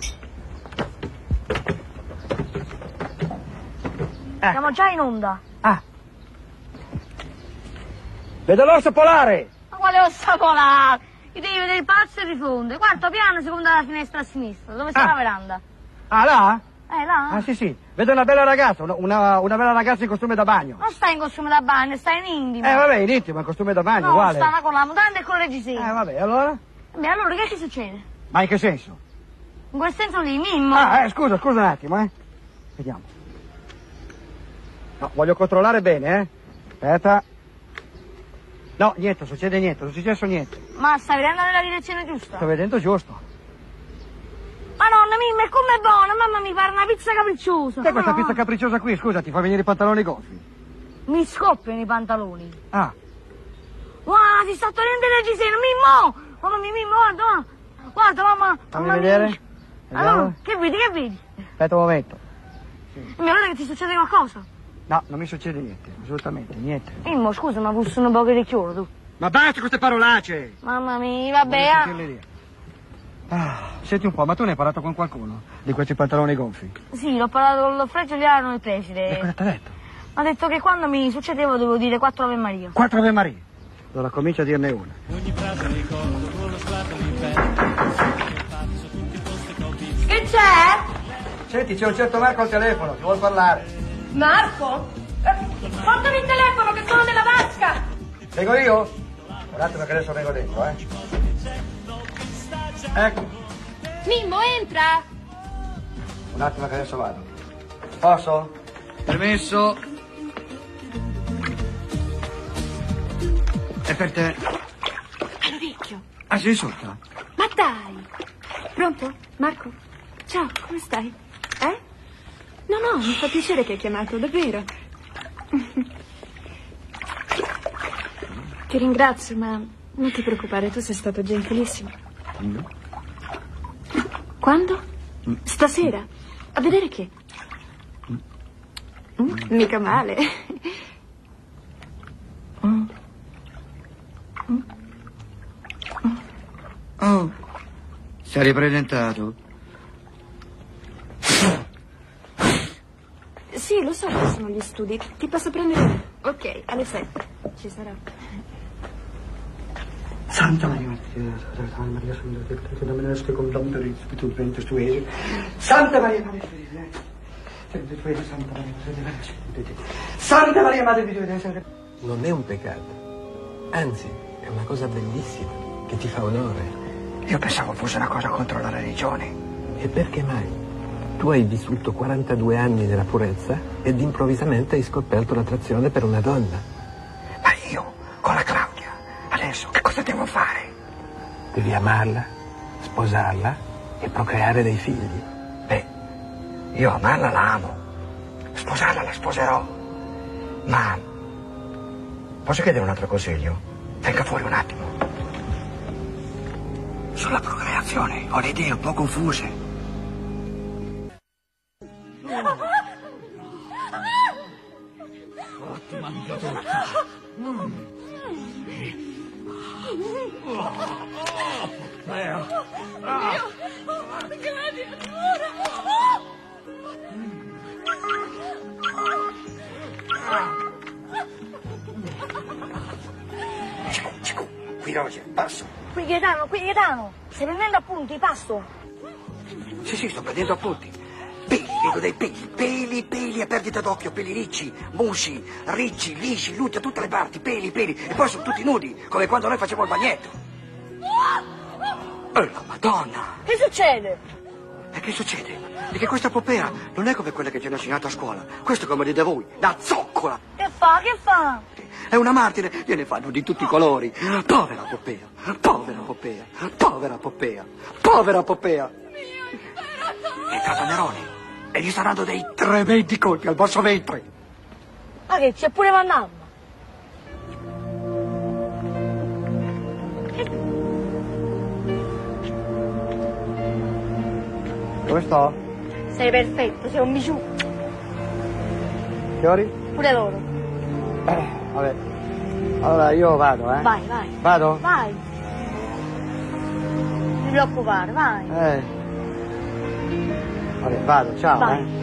Eh. Siamo già in onda. Ah. Vedo l'orso polare! Ma quale ossa polare? Io devi vedere il palazzo e rifonde. Quarto piano, seconda dalla finestra a sinistra. Dove sta Ah. la veranda? Ah, là? Eh, là? Ah, sì, sì. Vedo una bella ragazza, una, una, una bella ragazza in costume da bagno. Non stai in costume da bagno, stai in intimo. Eh, vabbè, in intimo, in costume da bagno, No, uguale. stava con la mutanda e con le reggiseni. Eh, vabbè, allora? Beh, allora che ti succede? Ma in che senso? In quel senso lì, Mimmo. Ah, eh, scusa, scusa un attimo, eh. Vediamo. No, voglio controllare bene, eh. Aspetta. No, niente, succede niente, non è successo niente. Ma stai vedendo nella direzione giusta? Sto vedendo giusto. Madonna, Mimmo, è come buona, mamma mi pare una pizza capricciosa. Che è questa No. pizza capricciosa qui, scusa, ti fa venire i pantaloni gonfi? Mi scoppiano i pantaloni. Ah, Guarda, ti sta togliendo il reggiseno, Mimmo! Mamma mia, Mimmo, guarda, guarda. Guarda, mamma. fammi mamma vedere. mia. Vediamo. Allora, che vedi, che vedi? Aspetta un momento. Mi guarda che ti succede qualcosa. No, non mi succede niente, assolutamente, niente. Mimmo, scusa, ma puzzo un po' di chioro, tu. Ma basta queste parolacce! Mamma mia, vabbè. Voglio ah. sentirle dire. Ah, senti un po', ma tu ne hai parlato con qualcuno? Di questi pantaloni gonfi? Sì, l'ho parlato con lo freggioliano del preside. E cosa ti ha detto? Mi ha detto che quando mi succedeva dovevo dire quattro Ave Maria. Quattro Ave Maria. Allora comincia a dirne una. Che c'è? Senti, c'è un certo Marco al telefono, ti vuol parlare. Marco? Eh, portami il telefono che sono nella vasca. Vengo io? Un attimo che adesso vengo dentro, eh. Ecco, Mimmo, entra. un attimo che adesso vado. Posso? Permesso. È per te. È Lovicchio. Ah, sei sotto? Ma dai. Pronto? Marco? Ciao, come stai? Eh? No, no, mi fa piacere che hai chiamato, davvero. Ti ringrazio, ma non ti preoccupare, tu sei stato gentilissimo. Mm. Quando? Stasera. A vedere che? Mm, mica male. Mm. Oh, si è ripresentato. Sì, lo so che sono gli studi. Ti posso prendere? Ok, alle sette. Ci sarò. Santa Maria, Santa Maria, Santa Maria, Santa Maria, Santa Maria, Santa Maria, Madre di Dio. Non è un peccato, anzi è una cosa bellissima che ti fa onore. Io pensavo fosse una cosa contro la religione. E perché mai? Tu hai vissuto quarantadue anni nella purezza ed improvvisamente hai scoperto l'attrazione per una donna. Ma io, con la Claudia, adesso che cosa devo fare? Devi amarla, sposarla e procreare dei figli. Beh, io amarla la amo, sposarla la sposerò, ma posso chiedere un altro consiglio? Venga fuori un attimo. sulla procreazione. Ho le idee un po' confuse. Oh, ti mangio tutta. Mm. Oh, oh, Leo. Ah. Gladiatora! Qui Roger, passo. Qui Gaetano, qui Gaetano. Stai prendendo appunti, passo. Sì, sì, sto prendendo appunti. Peli, vedo dei peli, peli, peli a perdita d'occhio, peli ricci, musci, ricci, lisci, lutti a tutte le parti, peli, peli. E poi sono tutti nudi, come quando noi facciamo il bagnetto. Oh, la Madonna! Che succede? E che succede? È che questa Popea non è come quella che ci hanno insegnato a scuola. Questo, come dite voi, da zoccola. Che fa, che fa? È una martire, gliene fanno di tutti i colori. Povera Popea, povera Popea, povera Popea, povera Popea. È entrato Nerone e gli sta dando dei tremendi colpi al basso ventre. Ma che c'è pure Vandamma? Come sto? Sei perfetto, sei un biciù. Fiori? Pure loro. Eh, vabbè. Allora io vado, eh? Vai, vai. Vado? Vai. Non ti preoccupare, vai. Eh. Vabbè, vado, ciao, Vai. eh.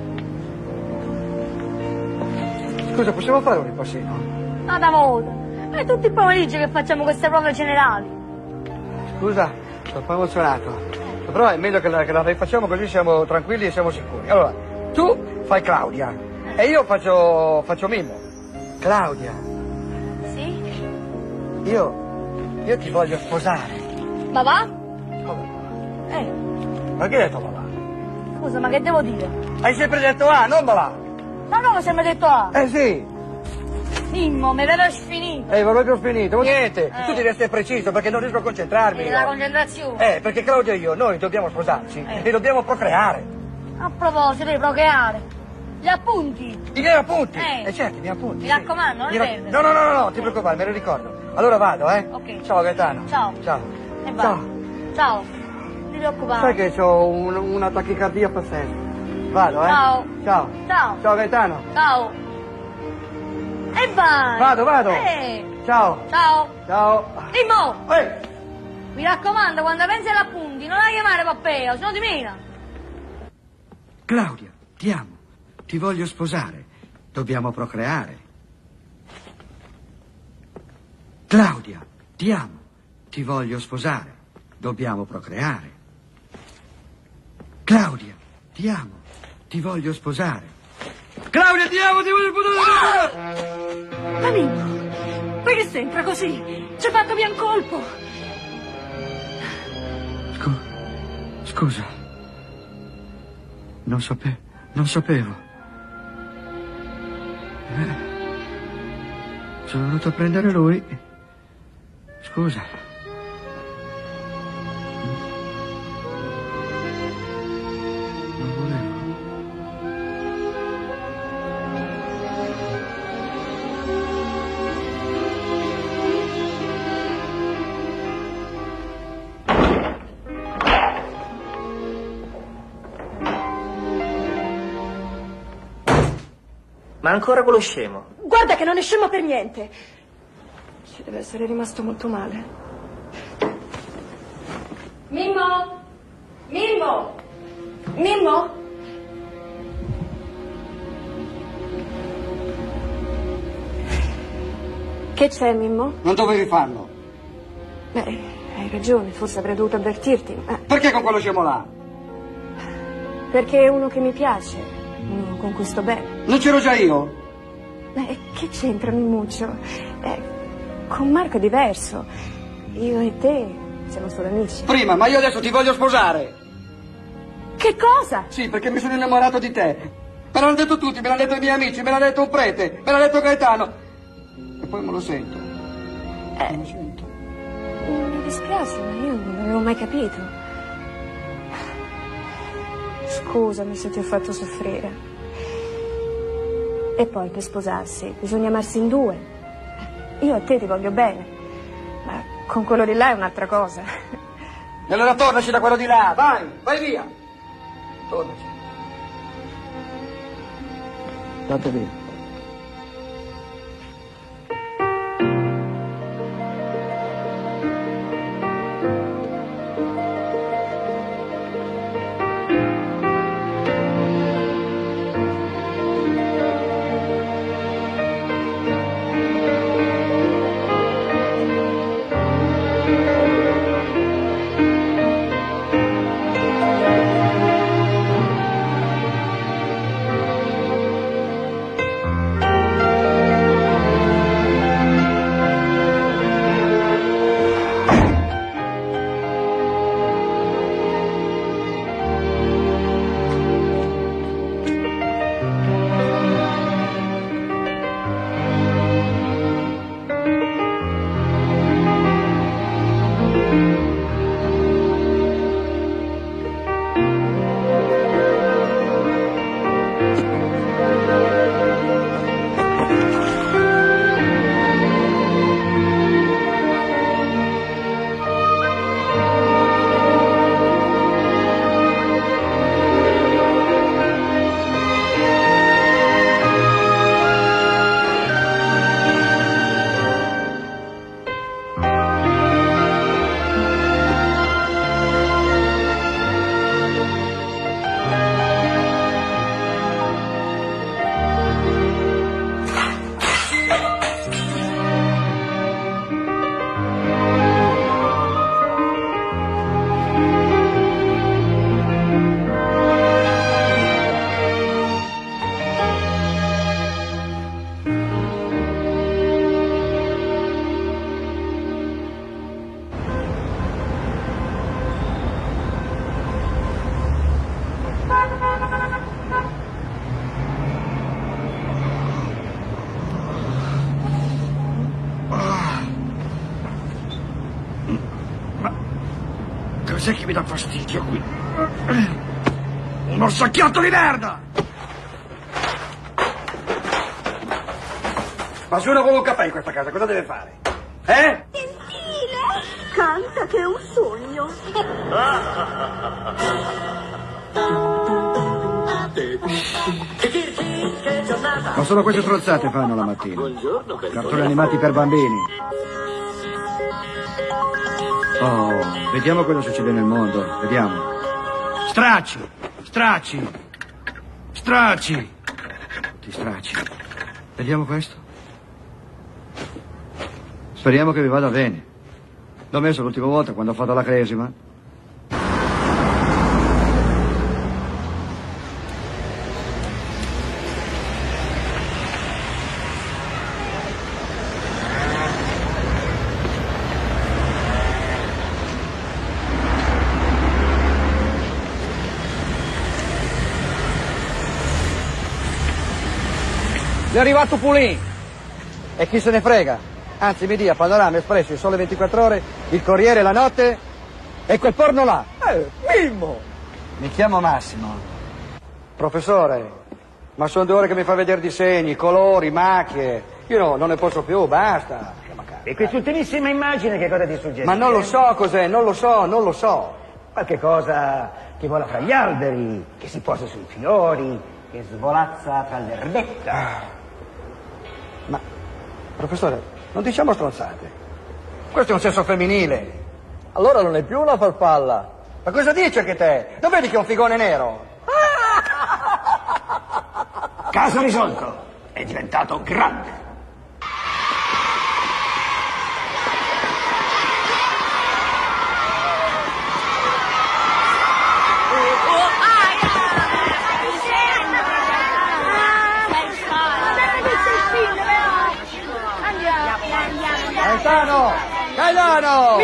Scusa, possiamo fare un ripassino? Ma da moda. È tutti i pomeriggi che facciamo queste prove generali. Scusa, sono un po' emozionato. Però è meglio che la, che la rifacciamo così siamo tranquilli e siamo sicuri. Allora, tu fai Claudia e io faccio, faccio Mimmo. Claudia, Sì? io, io ti voglio sposare. Ma va? Eh, Ma che hai detto mamma? scusa, ma che devo dire? Hai sempre detto A, non mamma. Ma no, mi sembra detto A. Eh sì. Mimmo, mi vedo sfinito. Eh, vorrei più finito. Niente, Eh. tu devi essere preciso perché non riesco a concentrarmi. E la io. concentrazione. Eh, perché Claudia e io, noi dobbiamo sposarci Eh. e dobbiamo procreare. A proposito, devi procreare. Gli appunti. I miei appunti. Eh. Eh certo, i miei appunti. Mi sì. raccomando, non Mi li rac- perdere. No, no, no, no, no, ti preoccupare, me lo ricordo. Allora vado, eh. Ok. Ciao Gaetano. Ciao. Ciao. E vai. Ciao. Ciao. Non ti preoccupare. Sai che ho un- una tachicardia pazzesca. Vado, eh. Ciao. Ciao. Ciao. Ciao Gaetano. Ciao. E vai. Vado, vado. Eh. Ciao. Ciao. Ciao. Mimmo. Eh. Mi raccomando, quando pensi agli appunti, non la chiamare Poppeo, se no ti mina. Claudia, ti amo. Ti voglio sposare. Dobbiamo procreare. Claudia, ti amo. Ti voglio sposare. Dobbiamo procreare. Claudia, ti amo. Ti voglio sposare. Claudia, ti amo, ti voglio sposare. Ma Mimmo, perché sempre così? Ci hai fatto via un colpo. Scu- scusa. Non sapevo. Non sapevo. Eh, sono venuto a prendere lui. Scusa. Non volevo. Ma ancora quello scemo. Guarda che non è scemo per niente. Ci deve essere rimasto molto male. Mimmo? Mimmo? Mimmo? Che c'è, Mimmo? Non dovevi farlo. Beh, hai ragione, forse avrei dovuto avvertirti. Ma Perché con quello scemo là? perché è uno che mi piace, uno con cui sto bene. Non c'ero già io? Beh, che c'entra, Mimmuccio? Eh, con Marco è diverso. Io e te siamo solo amici. Prima, ma io adesso ti voglio sposare. Che cosa? Sì, perché mi sono innamorato di te. Me l'hanno detto tutti, me l'hanno detto i miei amici, me l'ha detto un prete, me l'ha detto Gaetano. E poi me lo sento. Eh, Me lo sento. mi dispiace, ma io non avevo mai capito. Scusami se ti ho fatto soffrire. E poi per sposarsi bisogna amarsi in due. Io a te ti voglio bene, ma con quello di là è un'altra cosa. E allora tornaci da quello di là, vai, vai via. Tornaci. Andate via. Cos'è che mi dà fastidio qui? Un orsacchiotto di merda! Ma se uno vuole un caffè in questa casa, cosa deve fare? Eh? Gentile, canta che è un sogno. Ma solo queste strozzate fanno la mattina. Cartoni animati per bambini. Oh, vediamo cosa succede nel mondo, vediamo. Stracci, stracci, stracci. Ti stracci. Vediamo questo. Speriamo che vi vada bene. L'ho messo l'ultima volta quando ho fatto la cresima. È arrivato Pulin. E chi se ne frega? Anzi, mi dia Panorama, Espresso, Il Sole ventiquattro Ore, Il Corriere, La Notte e quel porno là. Eh, Mimmo! Mi chiamo Massimo. Professore, ma sono due ore che mi fa vedere disegni, colori, macchie. Io no, non ne posso più, basta. E quest'ultimissima immagine che cosa ti suggerisce? Ma non lo so cos'è, non lo so, non lo so. Qualche cosa che vola fra gli alberi, che si posa sui fiori, che svolazza tra l'erbetta. Ma, professore, non diciamo stronzate. Questo è un sesso femminile. Allora non è più una farfalla. Ma cosa dici anche te? Non vedi che è un figone nero? Caso risolto. È diventato grande. Gaetano! Gaetano!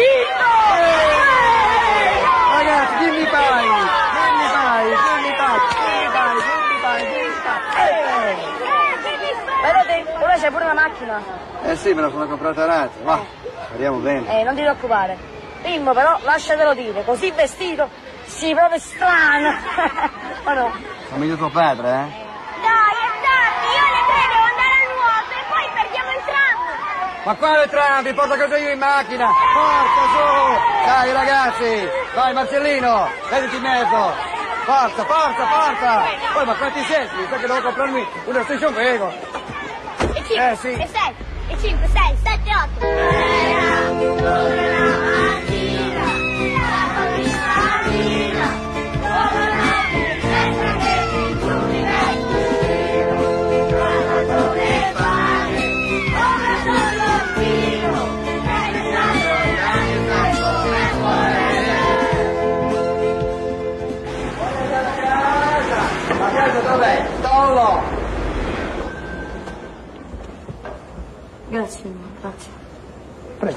Eh! Ragazzi, dimmi pai! Dimmi pai! Dimmi pai! Dimmi pai! Dimmi pai! Dimmi pai! Vedete, ora c'è pure una macchina. Eh sì, me la sono comprata razza. Ma speriamo bene. Eh, non ti preoccupare. Mimmo, però, lasciatelo dire, così vestito, si proprio strano. Ma no? Somiglia tuo padre, eh? Dai, è tardi, io alle tre devo andare al nuoto e poi perdiamo entrambi. Ma quale tram? Vi porto a casa io in macchina! Forza, su! Dai, ragazzi! Vai Marcellino, vediti in mezzo. Forza, forza, forza. Poi ma quanti siete? Mi sa che devo comprarmi una station wagon. E cinque, Eh, sì. e sei, e cinque, sei, sette, otto. Dov'è? Tolo! Grazie, grazie. Prego.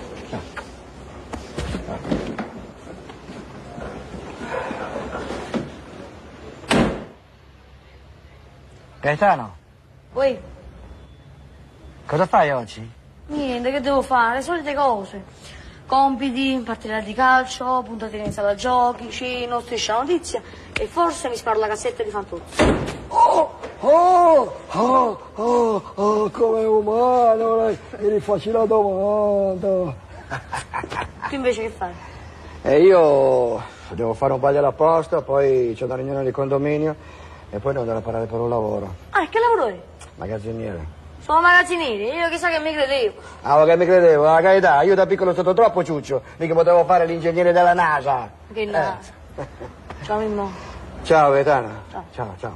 Gaetano, Poi, cosa fai oggi? niente, che devo fare? Le solite cose. Compiti, partita di calcio, puntatine in sala giochi, cino, striscia notizia e forse mi sparo la cassetta di Fantozzi. Oh, oh, oh, oh, oh, come umano, lei mi rifacci la domanda. Tu invece che fai? E io devo fare un bagno apposta, poi c'è una riunione di condominio e poi devo andare a parlare per un lavoro. Ah, e che lavoro è? Magazziniere. Sono magazzinieri, io chissà che mi credevo. Ah, ma che mi credevo, la carità, io da piccolo sono stato troppo ciuccio, mica potevo fare l'ingegnere della NASA. Che NASA. Eh. Ciao Mimmo. Ciao Gaetano. Ciao. Ciao, ciao.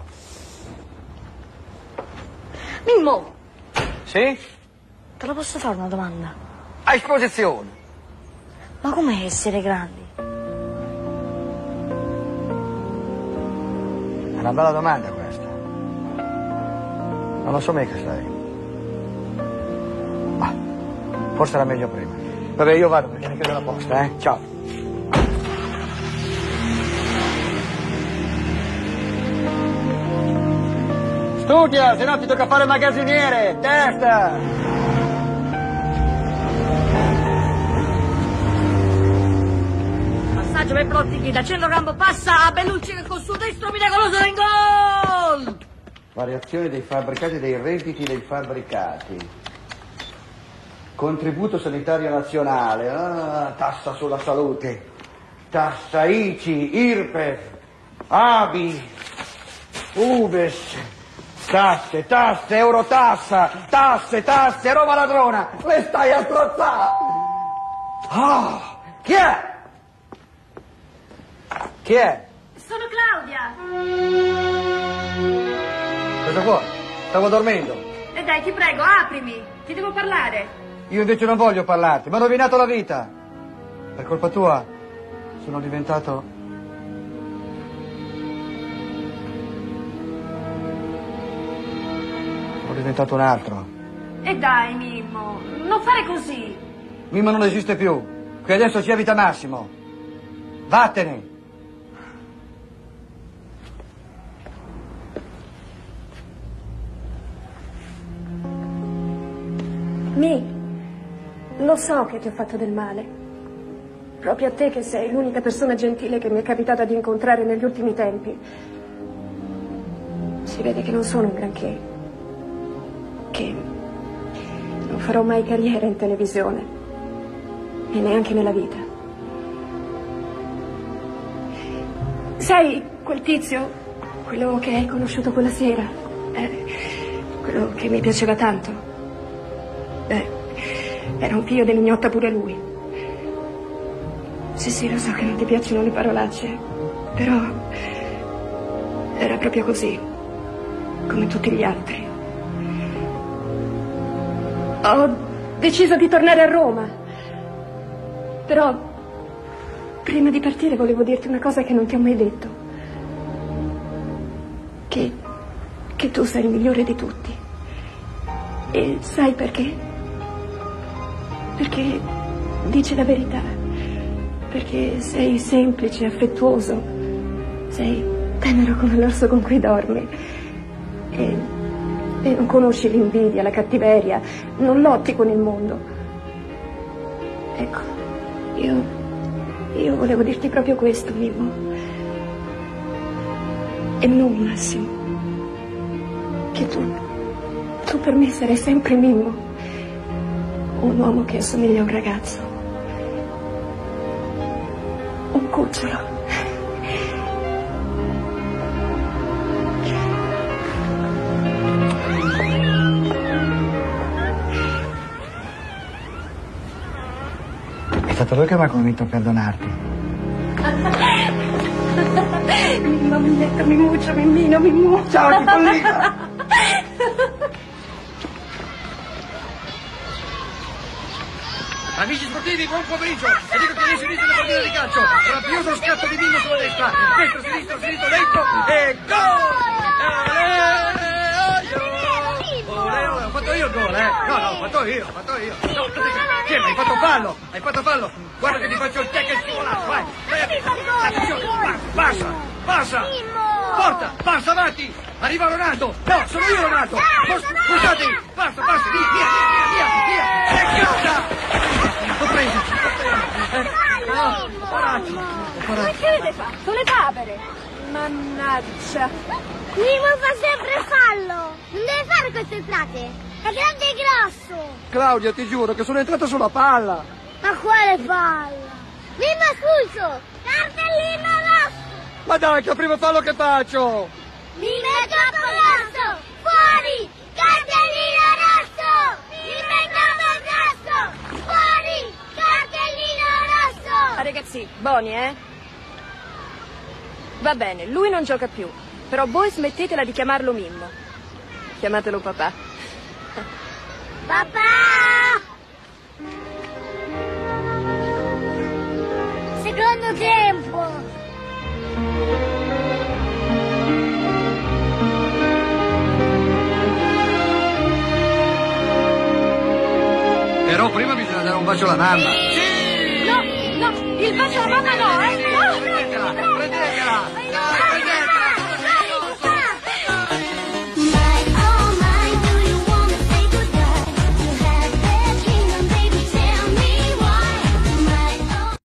Mimmo, Sì? te la posso fare una domanda? A esposizione. Ma com'è essere grandi? È una bella domanda questa. Non lo so mica, sai. Ma forse era meglio prima. Vabbè, io vado perché mi chiudo la posta, eh? Ciao. Studia, se no ti tocca fare magazziniere, testa! Passaggio per Plottichi, da centrocampo passa a Bellucci che con suo destro miracoloso in gol! Variazione dei fabbricati, dei redditi dei fabbricati. Contributo sanitario nazionale, ah, tassa sulla salute, tassa I C I, I R P E F, A B I, U V E S, tasse, tasse, eurotassa, tasse, tasse, Roma ladrona, le stai a strozzare! Ah, chi è? Chi è? Sono Claudia. Cosa vuoi? Stavo dormendo. E dai, ti prego, aprimi. Ti devo parlare. Io invece non voglio parlarti, mi hanno rovinato la vita. Per colpa tua sono diventato... Sono diventato un altro. E dai, Mimmo, non fare così. Mimmo non esiste più. Qui adesso c'è vita Massimo. Vattene. Mi, lo so che ti ho fatto del male. Proprio a te che sei l'unica persona gentile che mi è capitata di incontrare negli ultimi tempi. Si vede che non sono un granché. Che non farò mai carriera in televisione. E neanche nella vita. Sai, quel tizio, quello che hai conosciuto quella sera, eh, quello che mi piaceva tanto. Beh, era un figlio dell'ignotta pure lui. Sì, sì, lo so che non ti piacciono le parolacce, però era proprio così, come tutti gli altri. Ho deciso di tornare a Roma, però prima di partire volevo dirti una cosa che non ti ho mai detto. Che, che tu sei il migliore di tutti. E sai perché? Perché dici la verità, perché sei semplice, affettuoso, sei tenero come l'orso con cui dormi e, e non conosci l'invidia, la cattiveria, non lotti con il mondo. Ecco, io, io volevo dirti proprio questo, Mimmo. E non Massimo, che tu, tu per me sarai sempre Mimmo. Un uomo che assomiglia a un ragazzo. un cucciolo. È stato lui che mi ha convinto a perdonarti. Mamma mia, mi muccio, Mimmino, mi muccio. Ciao, Cipollina. Amici sportivi, buon pomeriggio! E dico che adesso inizia la partita di calcio. Rabbioso scatto di Mimmo sulla destra. Destro, sinistro, sinistro, dentro. E gol! Ole, ole, ho fatto io il gol, eh? No, no, ho fatto io, ho fatto io. No, che hai fatto fallo? Hai fatto fallo? Guarda che ti faccio il check e il scivolato, vai! Attenzione, passa, passa! Porta, passa avanti! Arriva Ronaldo! No, sono io Ronaldo! Scusate! Passa, passa, via, via, via, via, via! E casa! L'ho preso! No, poraccio! Ma che avete fatto? Le papere! Mannaggia! Mimmo fa sempre fallo! Non deve fare queste entrate! È grande e grosso! Claudia, ti giuro che sono entrato sulla palla! Ma quale palla? Mimmo espulso! Cartellino rosso! Ma dai, che è il primo fallo che faccio! Mimmo è troppo grosso! Fuori! Cartellino rosso! Mimmo è troppo grosso! Fuori! Cartellino rosso! Ah, ragazzi, buoni, eh? Va bene, lui non gioca più. Però voi smettetela di chiamarlo Mimmo. Chiamatelo papà. Papà! Secondo tempo! Però prima bisogna dare un bacio alla mamma. No, no, il bacio alla mamma no!